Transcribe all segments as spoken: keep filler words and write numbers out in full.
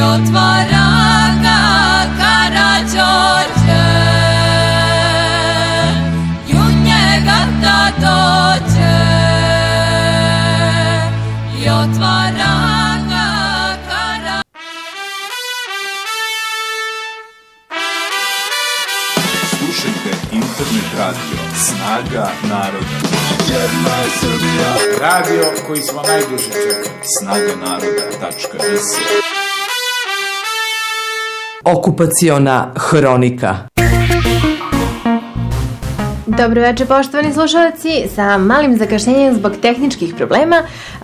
otvara ga Karađorđe, i u njega da dođe, i otvara ga Karađorđe. Slušajte internet radio Snaga naroda. Jedna je Srbija. Radio koji smo najduže čekali. snaga naroda tačka es. Okupaciona hronika. Dobro večer, poštovani slušalci, sa malim zakašnjenjem zbog tehničkih problema,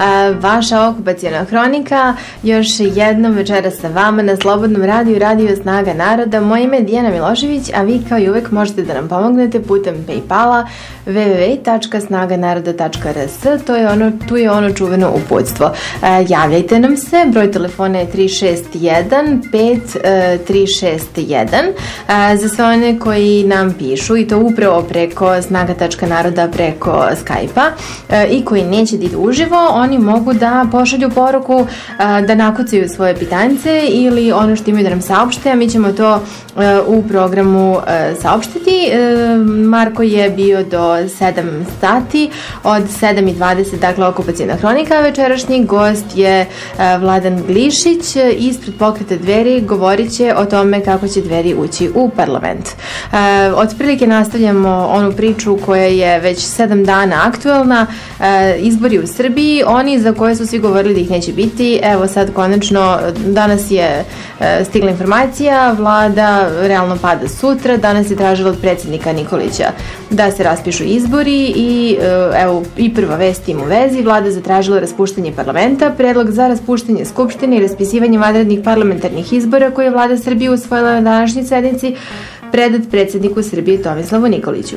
vaša okupaciona hronika još jednom večera sa vama na Slobodnom radiju, Radio Snaga naroda. Moje ime je Dijana Milošević, a vi kao i uvek možete da nam pomognete putem Paypala w w w tačka snaga naroda tačka r s. To je ono, tu je ono čuveno uputstvo. Javljajte nam se, broj telefona je tri šest jedan pet tri šest jedan. Za sve one koji nam pišu, i to upravo preko snaga tačka naroda, preko Skype-a, i koji neće da idu uživo, oni mogu da pošalju poruku, da nakucaju svoje pitanje ili ono što imaju da nam saopšte, a mi ćemo to u programu saopštiti. Marko je bio do sedam sati, od sedam i dvadeset, dakle okupacijna hronika. Večerašnji gost je Vladan Glišić ispred pokreta Dveri, govorit će o tome kako će Dveri ući u parlament. Otprilike nastavljamo onu priču koja je već sedam dana aktuelna, izbori u Srbiji, oni za koje su svi govorili da ih neće biti. Evo sad konačno, danas je stigla informacija, vlada realno pada sutra. Danas je tražila od predsjednika Nikolića da se raspišu izbori i evo i prva vest tim u vezi. Vlada zatražila raspuštanje parlamenta, predlog za raspuštanje skupštine i raspisivanje vanrednih parlamentarnih izbora koje je vlada Srbije usvojila na današnjoj sednici predat predsjedniku Srbije Tomislavu Nikoliću.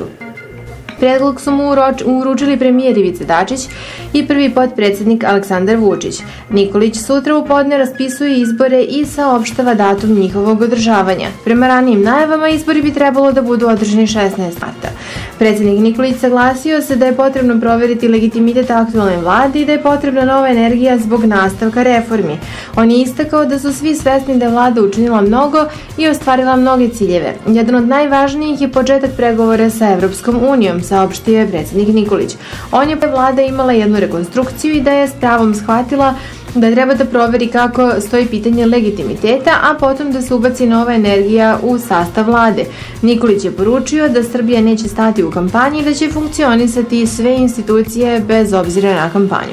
Predlog su mu uručili premijer Ivica Dačić i prvi potpredsjednik Aleksandar Vučić. Nikolić sutra u podne raspisuje izbore i saopštava datum njihovog održavanja. Prema ranijim najavama, izbori bi trebalo da budu održani šesnaestog marta. Predsjednik Nikolić saglasio se da je potrebno proveriti legitimitet aktualne vlade i da je potrebna nova energija zbog nastavka reformi. On je istakao da su svi svesni da je vlada učinila mnogo i ostvarila mnoge ciljeve. Jedan od najvažnijih je početak pregovora sa Evropskom unijom, saopštio je predsjednik Nikolić. On je vlada imala jednu rekonstrukciju i da je s pravom shvatila da treba da proveri kako stoji pitanje legitimiteta, a potom da se ubaci nova energija u sastav vlade. Nikolić je poručio da Srbija neće stati u kampanji i da će funkcionisati sve institucije bez obzira na kampanju.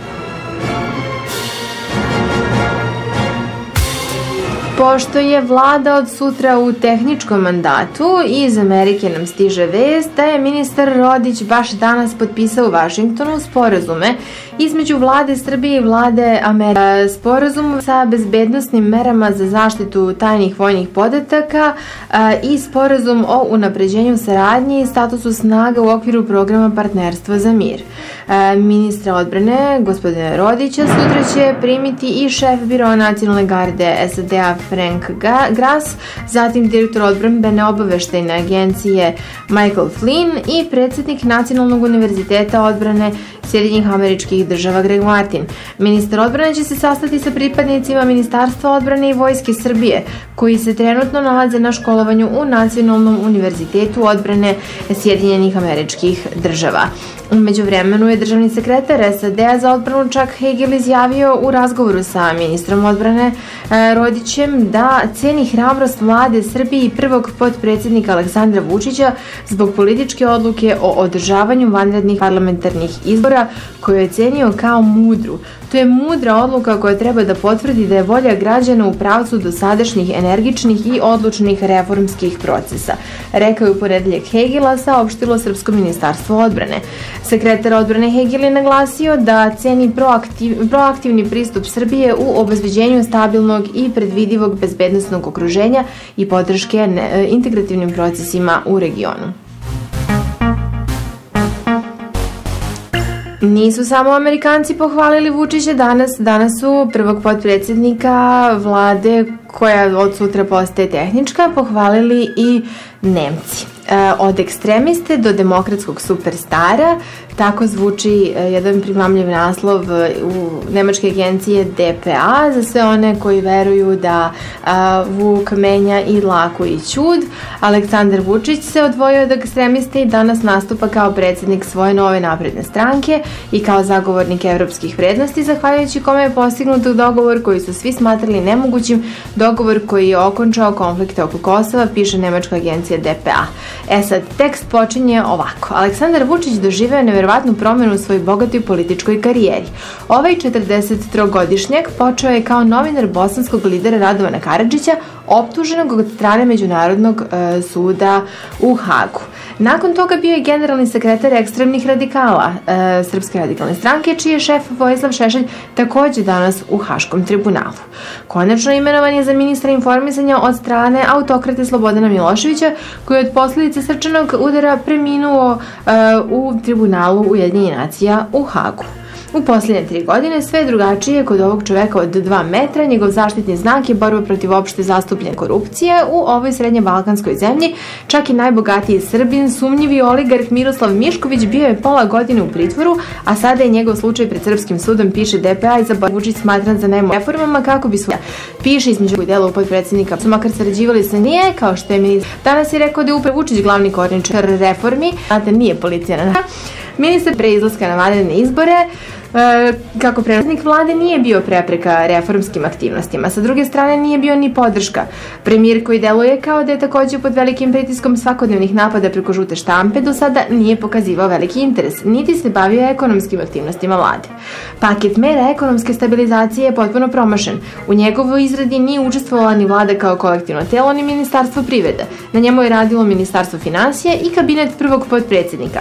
Pošto je vlada od sutra u tehničkom mandatu, iz Amerike nam stiže vest da je ministar Rodić baš danas potpisao u Vašingtonu sporazume između vlade Srbije i vlade Amerike. Sporazum sa bezbednosnim merama za zaštitu tajnih vojnih podataka i sporazum o unapređenju saradnje i statusu snaga u okviru programa Partnerstva za mir. Ministra odbrane, gospodina Rodića, sutra će primiti i šef Biroa nacionalne garde S A D-a Frank Grass, zatim direktor odbrambene obaveštajne agencije Michael Flynn i predsjednik Nacionalnog univerziteta odbrane Sjedinjenih Američkih Država Greg Martin. Ministar odbrane će se sastati sa pripadnicima Ministarstva odbrane i Vojske Srbije, koji se trenutno nalaze na školovanju u Nacionalnom univerzitetu odbrane Sjedinjenih Američkih Država. Umeđu vremenu je državni sekretar S A D-a za odbranu Chuck Hagel izjavio u razgovoru sa ministrom odbrane Rodićem da ceni hrabrost vlade Srbije i prvog potpredsjednika Aleksandra Vučića zbog političke odluke o održavanju vanrednih parlamentarnih izbora koju je cenio kao mudru. To je mudra odluka koja treba da potvrdi da je volja građana u pravcu dosadašnjih energičnih i odlučnih reformskih procesa, rekao je u ponedeljak Hegela, saopštilo Srpsko ministarstvo odbrane. Sekretar odbrane Hegel je naglasio da ceni proaktiv, proaktivni pristup Srbije u obezbeđenju stabilnog i predvidivog bezbednosnog okruženja i podrške integrativnim procesima u regionu. Nisu samo Amerikanci pohvalili Vučića danas, danas su prvog potpredsjednika vlade koja od sutra postaje tehnička pohvalili i Nemci. Od ekstremiste do demokratskog superstara, tako zvuči jedan primamljiv naslov u nemačke agencije D P A za sve one koji veruju da Vuk menja i dlaku i ćud. Aleksandar Vučić se odvojio od ekstremiste i danas nastupa kao predsjednik svoje nove napredne stranke i kao zagovornik evropskih vrednosti, zahvaljujući kome je postignut dogovor koji su svi smatrali nemogućim, dogovor koji je okončao konflikte oko Kosova, piše nemačka agencija D P A. E sad, tekst počinje ovako. Aleksandar Vučić doživeo neverovatnu promjenu u svojoj bogatoj političkoj karijeri. Ovaj četrdesettrogodišnjak počeo je kao novinar bosanskog lidera Radovana Karadžića, optuženog od strane Međunarodnog e, suda u Hagu. Nakon toga bio je generalni sekretar ekstremnih radikala e, Srpske radikalne stranke, čiji je šef Vojislav Šešelj takođe danas u Haškom tribunalu. Konačno imenovan je za ministra informisanja od strane autokrate Slobodana Miloševića, koji je od posljedice srčanog udara preminuo e, u tribunalu Ujedinjenih nacija u Hagu. U posljednje tri godine sve je drugačije kod ovog čoveka od dva metra. Njegov zaštitni znak je borba protiv opšte zastupljene korupcije u ovoj srednje-balkanskoj zemlji. Čak i najbogatiji Srbin, sumnjivi oligarh Miroslav Mišković, bio je pola godine u pritvoru, a sada je njegov slučaj pred srpskim sudom, piše D P A, i za Vučić smatran za najmo reformama kako bi svoja. Piše između dela podpredsjednika, su makar sarađivali sa nije, kao što je ministar. Danas je rekao da je upravo Vučić glavni korničar reformi, znate, nije policija na ministar pre izlaska na vanredne izbore, kako predsjednik vlade nije bio prepreka reformskim aktivnostima. Sa druge strane nije bio ni podrška. Premijer koji deluje kao da je također pod velikim pritiskom svakodnevnih napada preko žute štampe do sada nije pokazivao veliki interes, niti se bavio ekonomskim aktivnostima vlade. Paket mera ekonomske stabilizacije je potpuno promašen. U njegovoj izradi nije učestvovala ni vlada kao kolektivno telo, ni ministarstvo privrede. Na njemu je radilo ministarstvo finansija i kabinet prvog potpredsjednika.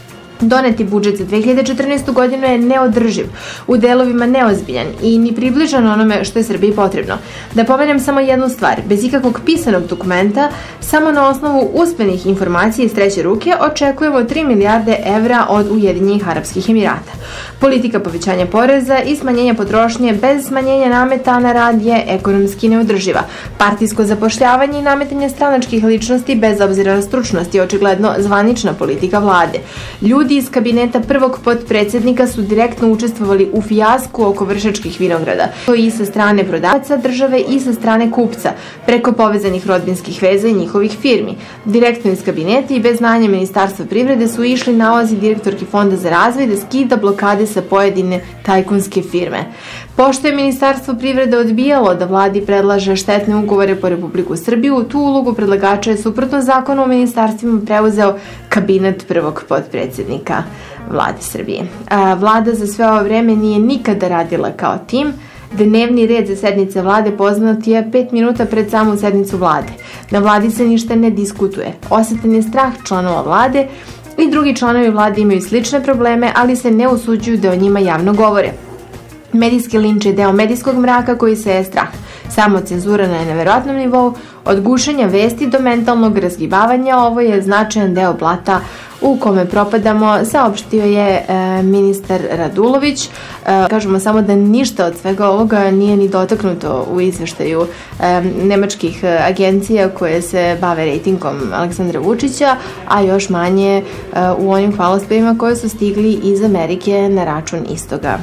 Doneti budžet za dve hiljade četrnaestu godinu je neodrživ, u delovima neozbiljan i ni približan onome što je Srbiji potrebno. Da pomenem samo jednu stvar, bez ikakvog pisanog dokumenta, samo na osnovu usmenih informacija iz treće ruke očekujemo tri milijarde evra od Ujedinjenih Arapskih Emirata. Politika povećanja poreza i smanjenja potrošnje bez smanjenja nameta na rad je ekonomski neodrživa. Partijsko zapošljavanje i nametanje stranačkih ličnosti bez obzira na stručnost je očigledno zvanična politika vlade. Ljudi iz kabineta prvog potpredsjednika su direktno učestvovali u fijasku oko Vršačkih vinograda, to i sa strane prodavaca države i sa strane kupca, preko povezanih rodbinskih veza i njihovih firmi. Direktno iz kabineta i bez znanja Ministarstva privrede su išli nalazi direktorki Fonda za razvoj da skida blokade sa pojedine tajkunske firme. Pošto je Ministarstvo privrede odbijalo da vladi predlaže štetne ugovore po Republiku Srbiju, tu ulogu predlagača je suprotno zakonu o ministarstvima preuzeo kabinet prvog potpredsjednika vlade Srbije. A, vlada za sve ovo vreme nije nikada radila kao tim. Dnevni red za sednice vlade poznat je pet minuta pred samu sednicu vlade. Na vladi se ništa ne diskutuje. Osetan je strah članova vlade i drugi članovi vlade imaju slične probleme, ali se ne usuđuju da o njima javno govore. Medijski linč je deo medijskog mraka koji se je strah. Samo cenzura na neverovatnom nivou, od gušenja vesti do mentalnog razgibavanja, ovo je značajan deo blata u kome propadamo, saopštio je e, ministar Radulović. E, kažemo samo da ništa od svega ovoga nije ni dotaknuto u izveštaju e, nemačkih agencija koje se bave rejtingom Aleksandra Vučića, a još manje e, u onim hvalospevima koje su stigli iz Amerike na račun istoga.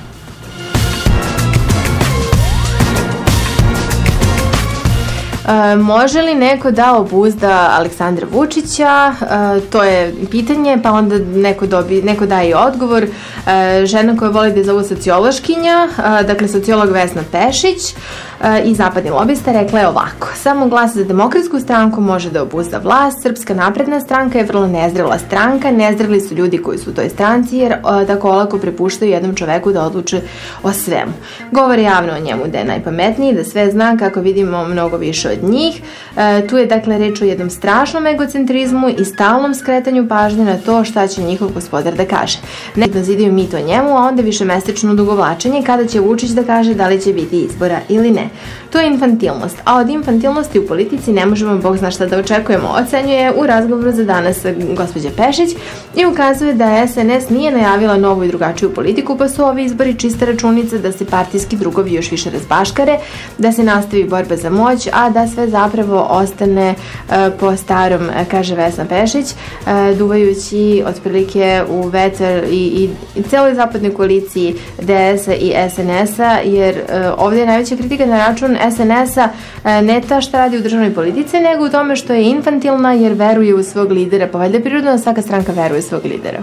E, može li neko da obuzda Aleksandra Vučića? E, to je pitanje, pa onda neko, dobi, neko daje i odgovor. E, žena koja voli da zovu sociološkinja, e, dakle sociolog Vesna Pešić e, i zapadni lobista, rekla je ovako: samo glas za Demokratsku stranku može da obuzda vlast. Srpska napredna stranka je vrlo nezrela stranka, nezreli su ljudi koji su u toj stranci jer e, tako olako prepuštaju jednom čoveku da odluče o svemu. Govore javno o njemu da je najpametniji, da sve zna, kako vidimo mnogo više od njih. E, tu je dakle reč o jednom strašnom egocentrizmu i stalnom skretanju pažnje na to šta će njihov gospodar da kaže. Ne da zidaju mit o njemu, a onda više mesečno odugovlačenje kada će Vučić da kaže da li će biti izbora ili ne. To je infantilnost, a od infantilnosti u politici ne možemo bog zna šta da očekujemo, ocenjuje u razgovoru za danas gospođa Pešić i ukazuje da S N S nije najavila novu i drugačiju politiku, pa su ovi izbori čiste računice da se partijski drugovi još više razbaškare, da se nastavi borba za moć, a da sve zapravo ostane po starom, kaže Vesna Pešić, duvajući otprilike u vetar i, i, i celoj zapadnoj koaliciji D S-a i S N S-a, jer ovdje je najveća kritika na račun S N S-a ne ta šta radi u državnoj politici, nego u tome što je infantilna jer veruje u svog lidera, pa valjda je prirodno da svaka stranka veruje u svog lidera.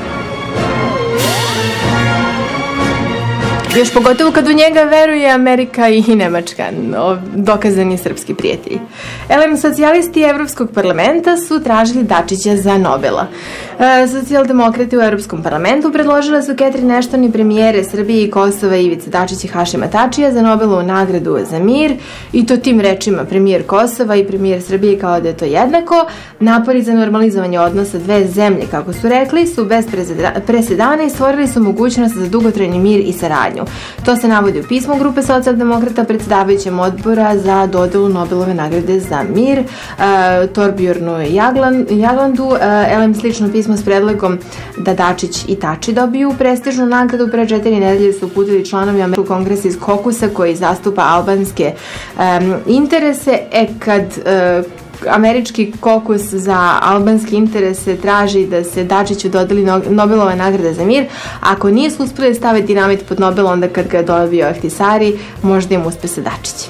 Još pogotovo kad u njega veruje Amerika i Nemačka, dokazani srpski prijatelji. Elem, socijalisti Evropskog parlamenta su tražili Dačića za Nobela. E, socijaldemokrati u Evropskom parlamentu predložile su Catherine Ashton i premijere Srbije i Kosova Ivice Dačić i Hašima Tačija za Nobelovu nagradu za mir, i to tim rečima premijer Kosova i premijer Srbije kao da je to jednako. Napori za normalizovanje odnosa dve zemlje, kako su rekli, su bez presedana i stvorili su mogućnost za dugotrajni mir i saradnju. To se navodi u pismu grupe socijaldemokrata predsjedavajućem odbora za dodelu Nobelove nagrade za mir, e, Torbjornu Jagland, Jaglandu. E, elem, slično pismo s predlogom da Dačić i Tači dobiju prestižnu nagradu pre četiri nedelje su uputili članovi Američkog kongresa iz Kokusa koji zastupa albanske e, interese. E, kad e, Američki kokus za albanske interese traži da se Dačiću dodeli Nobelova nagrada za mir, ako nisu uspeli staviti dinamit pod Nobel, onda kad ga je dobio Ahtisari, možda im uspe sa Dačićem.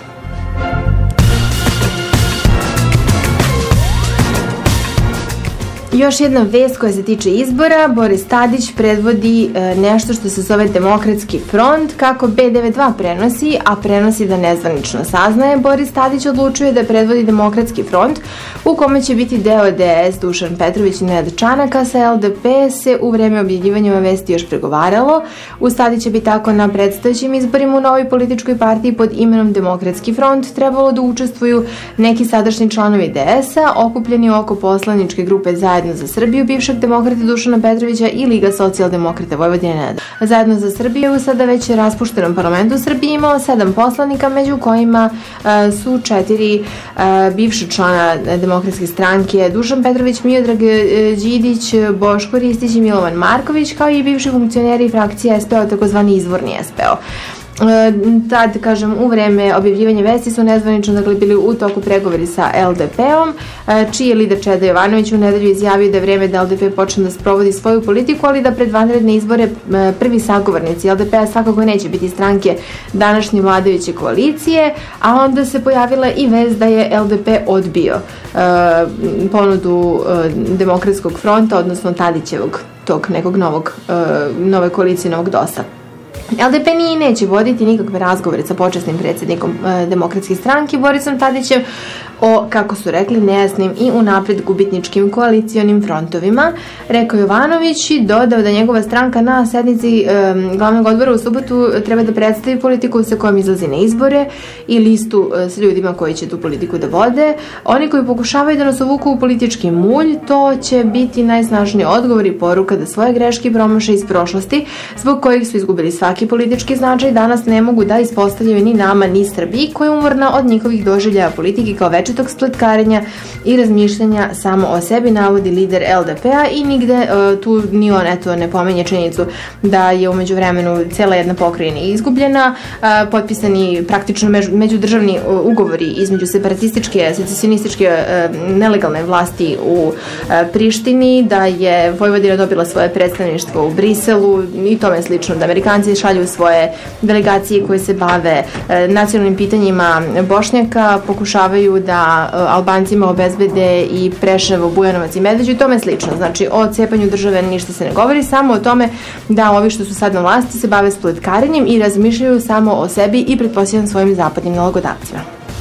Još jedna vest koja se tiče izbora. Boris Tadić predvodi e, nešto što se zove Demokratski front, kako B devedeset dva prenosi, a prenosi da nezvanično saznaje. Boris Tadić odlučuje da predvodi Demokratski front, u kome će biti deo D S Dušan Petrović i Nenad Čanaka. Sa L D P se u vreme objavljivanja ove vesti još pregovaralo. Uz Tadića bi tako na predstojećim izborima u novoj političkoj partiji pod imenom Demokratski front trebalo da učestvuju neki sadašnji članovi D S-a, okupljeni oko poslaničke grupe Zajedno za Srbiju, bivšeg demokrata Dušana Petrovića i Liga socijaldemokrata Vojvodine. Zajedno za Srbiju u sada već raspuštenom parlamentu u Srbiji imao sedam poslanika, među kojima uh, su četiri uh, bivše člana demokratske stranke, Dušan Petrović, Miodrag Đidić, Boško Ristić i Milovan Marković, kao i bivši funkcioneri frakcije S P O, takozvani izvorni S P O. Tad, kažem, u vreme objavljivanja vesti su nezvanično dakle bili u toku pregovori sa L D P-om, čiji je lider Čeda Jovanović u nedelju izjavio da je vreme da L D P počne da sprovodi svoju politiku, ali da pred vanredne izbore prvi sagovornici L D P-a svakako neće biti stranke današnje vladajuće koalicije, a onda se pojavila i vest da je L D P odbio uh, ponudu uh, Demokratskog fronta, odnosno Tadićevog tog nekog novog, uh, nove koalicije, novog dosa. L D P nije neće voditi nikakve razgovore sa počasnim predsjednikom e, Demokratske stranke Borisom Tadićem o, kako su rekli, nejasnim i unapred gubitničkim koalicionim frontovima, rekao Jovanović i dodao da njegova stranka na sednici e, glavnog odbora u subotu treba da predstavi politiku sa kojom izlazi na izbore i listu e, s ljudima koji će tu politiku da vode. Oni koji pokušavaju da nas uvuku u politički mulj, to će biti najsnažniji odgovor i poruka da svoje greške promaše iz prošlosti, zbog kojih su izgubili svaki politički značaj, danas ne mogu da ispostavljaju ni nama ni Srbiji, koja je umorna od njihovih doživljaja politike kao večitog spletkarenja i razmišljanja samo o sebi, navodi lider L D P-a i nigde uh, tu ni on eto ne pomenje činjenicu da je umeđu vremenu cela jedna pokrajina izgubljena, uh, potpisani praktično među, međudržavni uh, ugovori između separatističke, secesionističke uh, nelegalne vlasti u uh, Prištini, da je Vojvodina dobila svoje predstavništvo u Briselu i tome slično, da Amerikanci šalju svoje delegacije koje se bave e, nacionalnim pitanjima Bošnjaka, pokušavaju da e, Albancima obezbede i Preševo, Bujanovac i Medveđu i tome slično. Znači, o cepanju države ništa se ne govori, samo o tome da ovi što su sad na vlasti se bave spletkarenjem i razmišljaju samo o sebi i pretpostavljam svojim zapadnim nalogodavcima.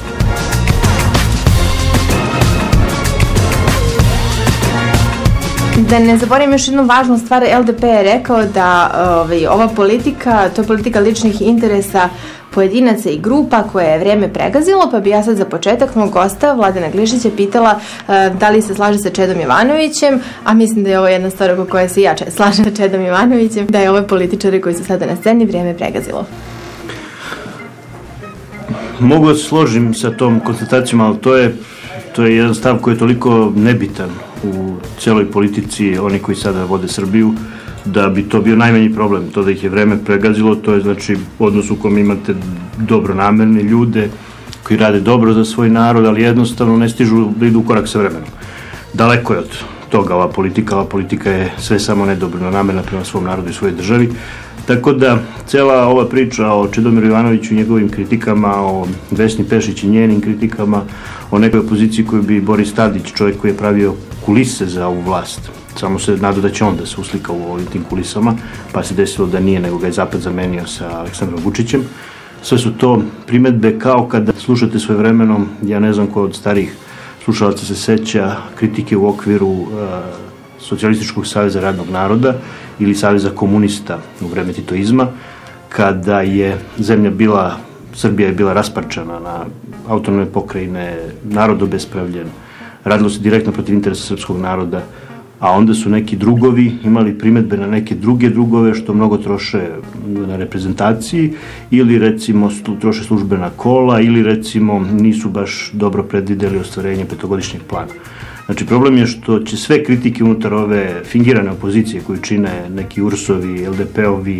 Da ne zaboravim još jednu važnu stvar, L D P je rekao da ovaj, ova politika, to je politika ličnih interesa pojedinaca i grupa koje je vreme pregazilo, pa bi ja sad za početak mog gosta, Vladana Glišića, pitala uh, da li se slaže sa Čedom Jovanovićem, a mislim da je ovo jedna stvar oko koja se ja slažem sa Čedom Jovanovićem, da je ove političari koji su sada na sceni vreme pregazilo. mogu da se složim sa tom konstatacijom, ali to je, to je jedan stav koji je toliko nebitan u celoj politici, oni koji sada vode Srbiju, da bi to bio najmanji problem. To da ih je vreme pregazilo, to je znači odnos u kom imate dobronamerne ljude koji rade dobro za svoj narod, ali jednostavno ne stižu da idu u korak sa vremenom. Daleko je od toga ova politika, ova politika je sve samo nedobronamerna prema svom narodu i svojoj državi. Tako da, cela ova priča o Čedomiru Jovanoviću i njegovim kritikama, o Vesni Pešić i njenim kritikama, o nekoj opoziciji koju bi Boris Tadić, čovjek koji je pravio kulise za ovu vlast, samo se nada da će on da se uslika u ovim tim kulisama, pa se desilo da nije, nego ga je Zapad zamenio sa Aleksandrom Vučićem. Sve su to primetbe kao kada slušate svoje vremenom, ja ne znam ko od starih slušalaca se seća kritike u okviru uh, Socijalističkog saveza radnog naroda ili Saveza komunista u vreme titoizma, kada je zemlja bila, Srbija je bila rasparčana na autonomne pokrajine, narod obespravljen, radilo se direktno protiv interesa srpskog naroda, a onda su neki drugovi imali primetbe na neke druge drugove što mnogo troše na reprezentaciji ili recimo troše službena kola ili recimo nisu baš dobro predvideli ostvarenje petogodišnjeg plana. Znači, problem je što će sve kritike unutar ove fingirane opozicije koju čine neki Ursovi, L D P-ovi,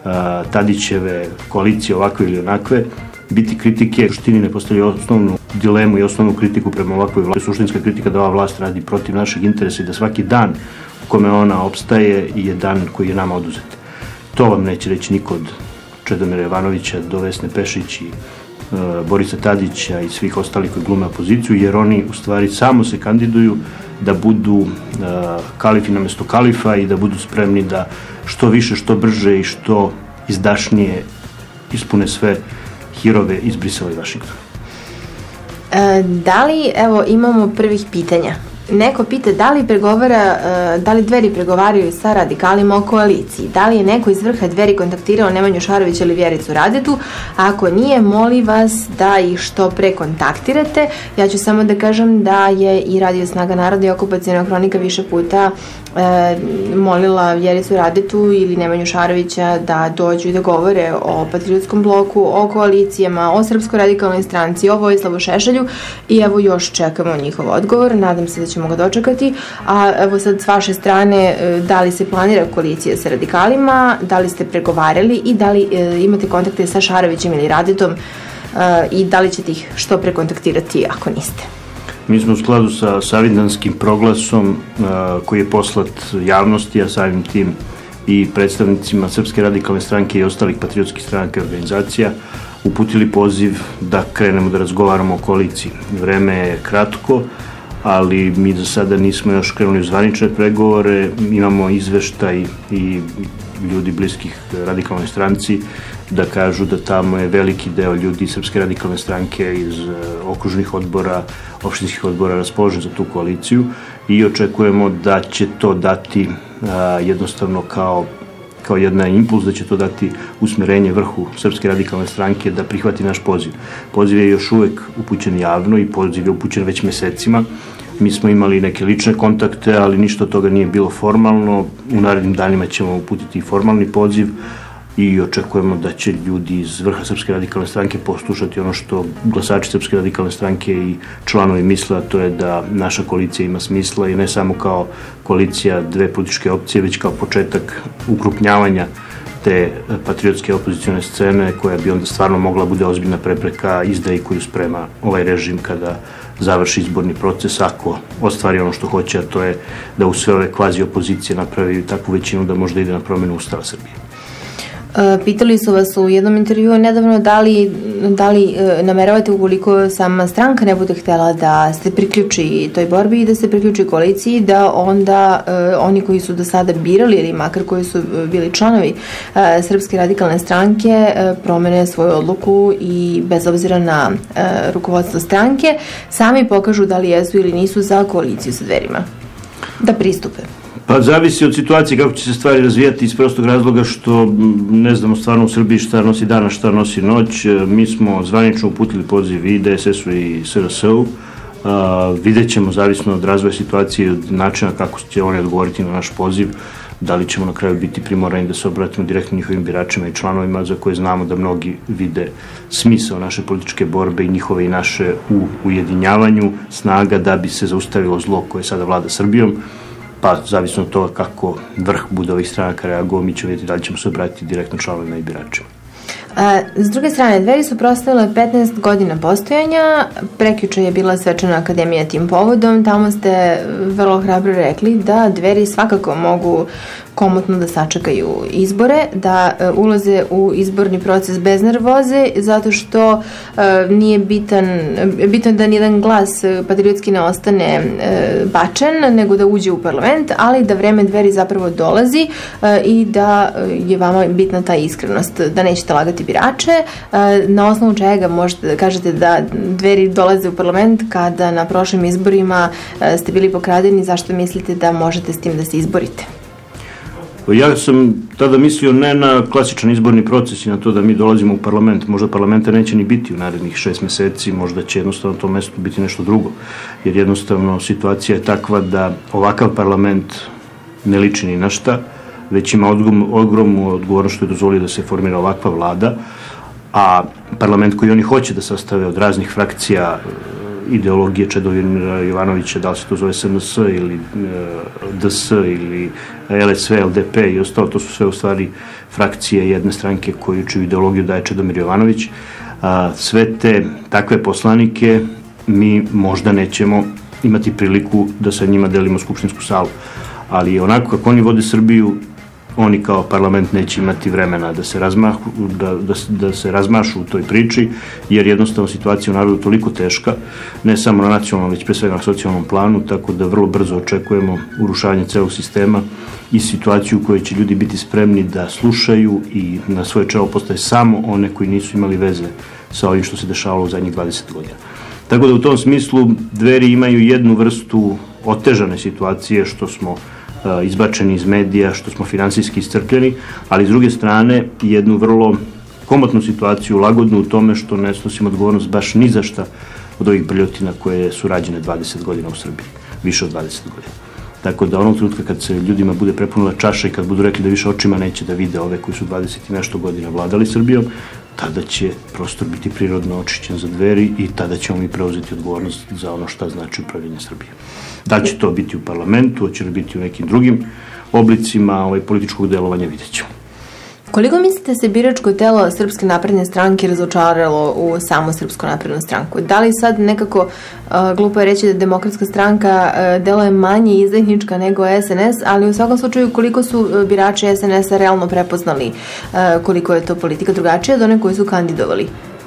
Tadićeve, koalicije ovakve ili onakve, biti kritike, u suštini ne postavljaju osnovnu dilemu i osnovnu kritiku prema ovakvoj vlasti. Suštinska kritika da ova vlast radi protiv našeg interesa i da svaki dan u kome ona opstaje je dan koji je nama oduzet. To vam neće reći niko od Čedomira Jovanovića do Vesne Pešić i uh, Borisa Tadića i svih ostalih koji glume opoziciju, jer oni u stvari samo se kandiduju da budu uh, kalifi namesto kalifa i da budu spremni da što više, što brže i što izdašnije ispune sve hirove iz Brisela i Vašingtona. E, da li, evo, imamo prvih pitanja. Neko pita da li pregovara, da li Dveri pregovaraju sa radikalima o koaliciji, da li je neko iz vrha Dveri kontaktirao Nemanju Šarovića ili Vjericu Radetu, ako nije, molim vas da ih što pre kontaktirate. Ja ću samo da kažem da je i Radio Snaga naroda i Okupaciona hronika više puta e, molila Vjericu Radetu ili Nemanju Šarovića da dođu i da govore o Patriotskom bloku, o koalicijama, o Srpskoj radikalnoj stranci, o Vojislavu Šešelju i evo još čekamo njihov odgovor. Nadam se da ćemo ga dočekati, a evo sad s vaše strane, da li se planira koalicija sa radikalima, da li ste pregovarali i da li e, imate kontakte sa Šarovićem ili Radetom e, i da li ćete ih što pre kontaktirati ako niste? Mi smo u skladu sa Savindanskim proglasom a, koji je poslat javnosti, a samim tim i predstavnicima Srpske radikalne stranke i ostalih patriotskih stranaka i organizacija uputili poziv da krenemo da razgovaramo o koaliciji. Vreme je kratko, ali mi za sada nismo još krenuli u zvanične pregovore, imamo izveštaj i ljudi bliskih radikalnoj stranci da kažu da tamo je veliki deo ljudi Srpske radikalne stranke iz okružnih odbora, opštinskih odbora raspoložen za tu koaliciju i očekujemo da će to dati a, jednostavno kao kao jedan impuls, da će to dati usmerenje vrhu Srpske radikalne stranke da prihvati naš poziv. Poziv je još uvek upućen javno i poziv je upućen već mesecima. Mi smo imali neke lične kontakte, ali ništa od toga nije bilo formalno. U narednim danima ćemo uputiti i formalni poziv i očekujemo da će ljudi iz vrha Srpske radikalne stranke poslušati ono što glasači Srpske radikalne stranke i članovi misle, a to je da naša koalicija ima smisla i ne samo kao koalicija dve političke opcije, već kao početak ukrupnjavanja te patriotske opozicione scene koja bi onda stvarno mogla bude ozbiljna prepreka izdaji koju sprema ovaj režim kada završi izborni proces, ako ostvari ono što hoće, a to je da u sve ove kvazi opozicije napravi takvu većinu da možda ide na promenu Ustava Srbije. Pitali su vas u jednom intervjuu nedavno da li, da li nameravate, ukoliko sama stranka ne bude htjela da se priključi toj borbi i da se priključi koaliciji, da onda oni koji su do sada birali ili makar koji su bili članovi Srpske radikalne stranke promene svoju odluku i bez obzira na rukovodstvo stranke sami pokažu da li jesu ili nisu za koaliciju sa Dverima, da pristupe. Pa zavisi od situacije kako će se stvari razvijati iz prostog razloga što ne znamo stvarno u Srbiji šta nosi dana, šta nosi noć. Mi smo zvanično uputili poziv i D S S-u i S R S-u. Vidjet ćemo zavisno od razvoja situacije i od načina kako će oni odgovoriti na naš poziv da li ćemo na kraju biti primorani da se obratimo direktno njihovim biračima i članovima za koje znamo da mnogi vide smisao naše političke borbe i njihove i naše u ujedinjavanju snaga da bi se zaustavilo zlo koje sada vlada Srbijom, pa zavisno od toga kako vrh bude ovih stranaka reagovao, mi ćemo vidjeti da li ćemo se obratiti direktno članovima i biračima. A, s druge strane, Dveri su proslavile petnaest godina postojanja, prekjuče je bila svečana akademija tim povodom, tamo ste vrlo hrabro rekli da Dveri svakako mogu komotno da sačekaju izbore, da e, ulaze u izborni proces bez nervoze, zato što e, nije bitan, bitno da nijedan glas patriotski ne ostane e, bačen, nego da uđe u parlament, ali da vreme Dveri zapravo dolazi e, i da je vama bitna ta iskrenost, da nećete lagati birače, e, na osnovu čega možete da kažete da Dveri dolaze u parlament kada na prošlim izborima e, ste bili pokradeni, zašto mislite da možete s tim da se izborite? Ja sam tada mislio ne na klasičan izborni proces i na to da mi dolazimo u parlament. Možda parlamenta neće ni biti u narednih šest meseci, možda će jednostavno to mesto biti nešto drugo. Jer jednostavno situacija je takva da ovakav parlament ne liči ni na šta, već ima ogromnu odgovornost što je dozvolio da se formira ovakva vlada, a parlament koji oni hoće da sastave od raznih frakcija ideologije Čedomira Jovanovića, da li se to zove S N S ili D S ili L S V, L D P i ostalo, to su sve u stvari frakcije jedne stranke koju čiju ideologiju daje Čedomir Jovanović. Sve te takve poslanike mi možda nećemo imati priliku da sa njima delimo skupštinsku salu, ali onako kako oni vode Srbiju, oni kao parlament neće imati vremena da se, razmahu, da, da, da se razmašu u toj priči, jer jednostavno situacija u narodu je toliko teška, ne samo na nacionalnom, već pre svega na socijalnom planu, tako da vrlo brzo očekujemo urušavanje celog sistema i situaciju u kojoj će ljudi biti spremni da slušaju i na svoje čelo postaje samo one koji nisu imali veze sa ovim što se dešavalo u zadnjih dvadeset godina. Tako da u tom smislu Dveri imaju jednu vrstu otežane situacije što smo izbačeni iz medija, što smo finansijski iscrpljeni, ali s druge strane jednu vrlo komotnu situaciju, lagodnu u tome što ne snosimo odgovornost baš ni za šta od ovih brljotina koje su rađene dvadeset godina u Srbiji, više od dvadeset godina. Tako da onog trenutka kad se ljudima bude prepunila čaša i kad budu rekli da više očima neće da vide ove koji su dvadeset i nešto godina vladali Srbijom, tada će prostor biti prirodno očišćen za Dveri i tada ćemo mi preuzeti odgovornost za ono šta znači upravljanje Srbije. Da će to biti u parlamentu, će li biti u nekim drugim oblicima ovaj, političkog delovanja, vidjet ćemo. Koliko mislite se biračko telo Srpske napredne stranke razočaralo u samu Srpsku naprednu stranku? Da li sad nekako, uh, glupo je reći da Demokratska stranka uh, deluje manje izdajnička nego S N S, ali u svakom slučaju koliko su uh, birači S N S-a realno prepoznali uh, koliko je to politika drugačija od one koje su kandidovali?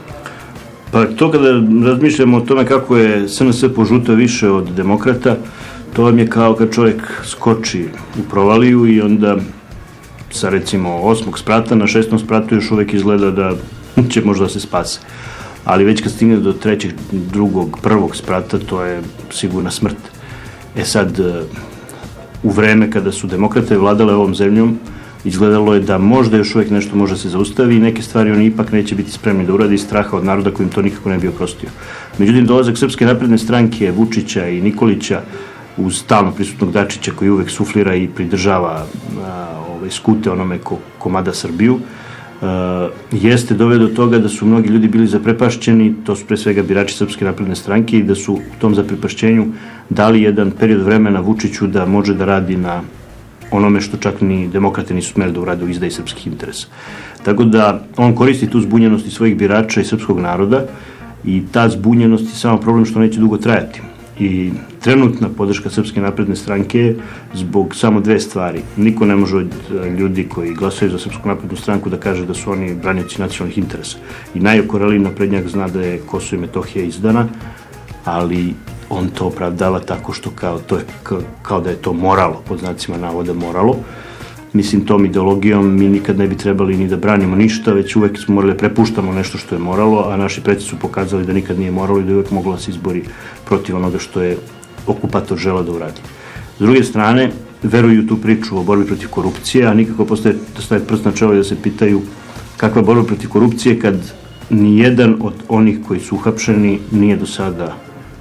Pa to kada razmišljamo o tome kako je S N S požutao više od demokrata, to vam je kao kad čovjek skoči u provaliju i onda sa recimo osmog sprata na šestom spratu još uvek izgleda da će možda se spase. Ali već kad stigne do trećeg, drugog, prvog sprata, to je sigurna smrt. E sad, u vreme kada su demokrate vladale ovom zemljom, izgledalo je da možda još uvek nešto može se zaustavi i neke stvari oni ipak neće biti spremni da uradi iz straha od naroda kojim to nikako ne bi oprostio. Međutim, dolazak Srpske napredne stranke, Vučića i Nikolića uz stalno prisutnog Dačića koji uvek suflira i pridržava a, ovaj, skute onome ko komada Srbiju, a, jeste doveo do toga da su mnogi ljudi bili zaprepašćeni, to su pre svega birači Srpske napredne stranke i da su u tom zaprepašćenju dali jedan period vremena Vučiću da može da radi na onome što čak ni demokrate nisu smeli da urade u izdaji srpskih interesa. Tako da on koristi tu zbunjenost svojih birača i srpskog naroda i ta zbunjenost je samo problem što neće dugo trajati. I trenutna podrška Srpske napredne stranke je zbog samo dve stvari. Niko ne može od ljudi koji glasaju za Srpsku naprednu stranku da kaže da su oni branioci nacionalnih interesa. I najokoreliji naprednjak zna da je Kosovo i Metohija izdana, ali on to opravdava tako što kao, to je, kao, kao da je to moralo, pod znacima navoda moralo. Mislim, tom ideologijom mi nikad ne bi trebali ni da branimo ništa, već uvek smo morali da prepuštamo nešto što je moralo, a naši preci su pokazali da nikad nije moralo i da je uvek moglo da se izbori protiv onoga što je okupator želeo da uradi. S druge strane, veruju tu priču o borbi protiv korupcije, a nikako postaje da staje prst na čelo i da se pitaju kakva borba protiv korupcije kad nijedan od onih koji su uhapšeni nije do sada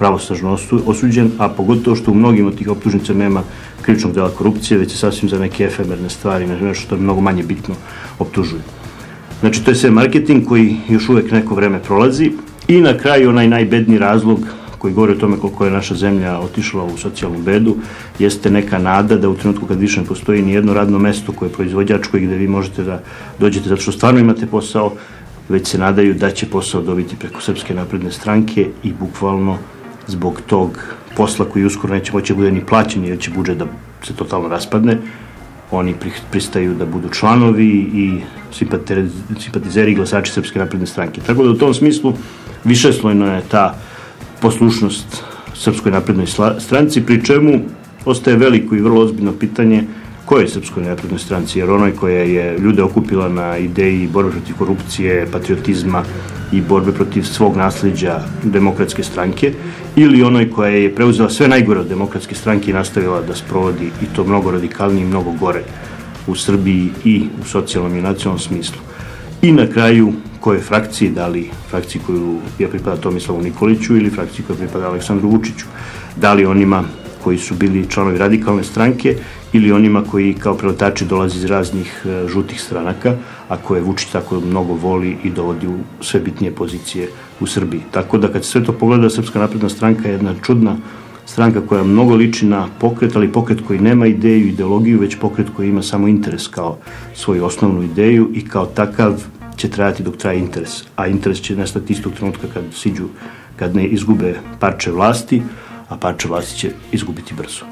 pravosažno osuđen, a pogotovo što u mnogim od tih optužnica nema krivičnog dela korupcije, već je sasvim za neke efemerne stvari, nešto što je mnogo manje bitno, optužuju. Znači, to je sve marketing koji još uvek neko vreme prolazi i na kraju onaj najbedniji razlog koji govori o tome koliko je naša zemlja otišla u socijalnu bedu, jeste neka nada da u trenutku kad više ne postoji ni jedno radno mesto koje je proizvođačko i gde vi možete da dođete zato što stvarno imate posao, već se nadaju da će posao dobiti preko Srpske napredne stranke i bukvalno zbog tog posla koji uskoro neće moći da bude ni plaćen jer će budžet da se totalno raspadne, oni pristaju da budu članovi i simpatizeri i glasači Srpske napredne stranke. Tako da u tom smislu višeslojno je ta poslušnost Srpskoj naprednoj stranci, pri čemu ostaje veliko i vrlo ozbiljno pitanje ko je Srpskoj naprednoj stranci, jer onoj koja je ljude okupila na ideji borbe protiv korupcije, patriotizma i borbe protiv svog nasleđa demokratske stranke, ili onoj koja je preuzela sve najgore od demokratske stranke i nastavila da sprovodi i to mnogo radikalnije i mnogo gore u Srbiji i u socijalnom i nacionalnom smislu. I na kraju, koje frakcije, da li frakciji koju je pripada Tomislavu Nikoliću ili frakciji koja pripada Aleksandru Vučiću, da li onima koji su bili članovi radikalne stranke ili onima koji kao preletači dolazi iz raznih žutih stranaka, a koje Vučić tako mnogo voli i dovodi u sve bitnije pozicije u Srbiji. Tako da kad se sve to pogleda, Srpska napredna stranka je jedna čudna stranka koja mnogo liči na pokret, ali pokret koji nema ideju, ideologiju, već pokret koji ima samo interes kao svoju osnovnu ideju i kao takav će trajati dok traje interes, a interes će nestati istog trenutka kad siđu, kad ne izgube parče vlasti, a parče vlasti će izgubiti brzo.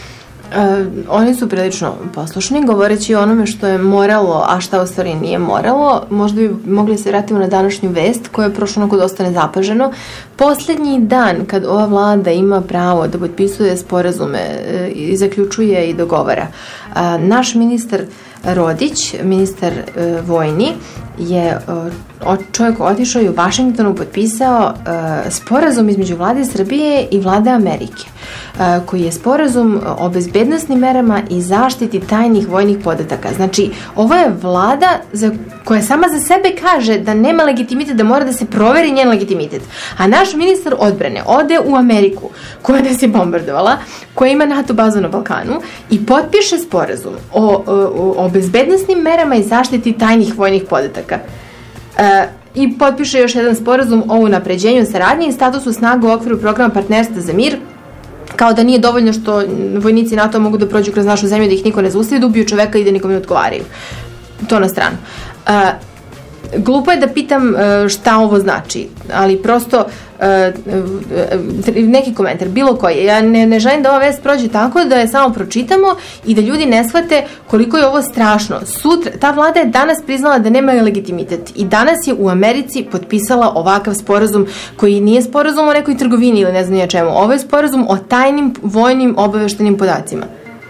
E, oni su prilično poslušni, govoreći o onome što je moralo, a šta u stvari nije moralo. Možda bi mogli se vratiti na današnju vest koja je prošlo onako dosta nezapaženo. Poslednji dan kad ova vlada ima pravo da potpisuje sporazume e, i zaključuje i dogovara, a, naš ministar Rodić, ministar e, vojni, je o, čovjek otišao i u Vašingtonu potpisao e, sporazum između vlade Srbije i vlade Amerike, e, koji je sporazum o bezbednosnim merama i zaštiti tajnih vojnih podataka. Znači, ovo je vlada za, koja sama za sebe kaže da nema legitimitet, da mora da se proveri njen legitimitet. A naš ministar odbrane ode u Ameriku, koja nas je bombardovala, koja ima NATO bazu na Balkanu i potpiše sporazum o, o, o bezbednosnim merama i zaštiti tajnih vojnih podataka. E, I potpiše još jedan sporazum o unapređenju saradnje i statusu snaga u okviru programa Partnerstva za mir, kao da nije dovoljno što vojnici NATO mogu da prođu kroz našu zemlju, da ih niko ne zaustavi, da ubiju čoveka i da nikom ne odgovaraju. To na stranu. E, Glupo je da pitam šta ovo znači, ali prosto neki komentar, bilo koji. Ja ne, ne želim da ova vest prođe tako da je samo pročitamo i da ljudi ne shvate koliko je ovo strašno. Sutra, ta vlada je danas priznala da nema legitimitet i danas je u Americi potpisala ovakav sporazum koji nije sporazum o nekoj trgovini ili ne znam ja čemu. Ovo je sporazum o tajnim vojnim obaveštenim podacima.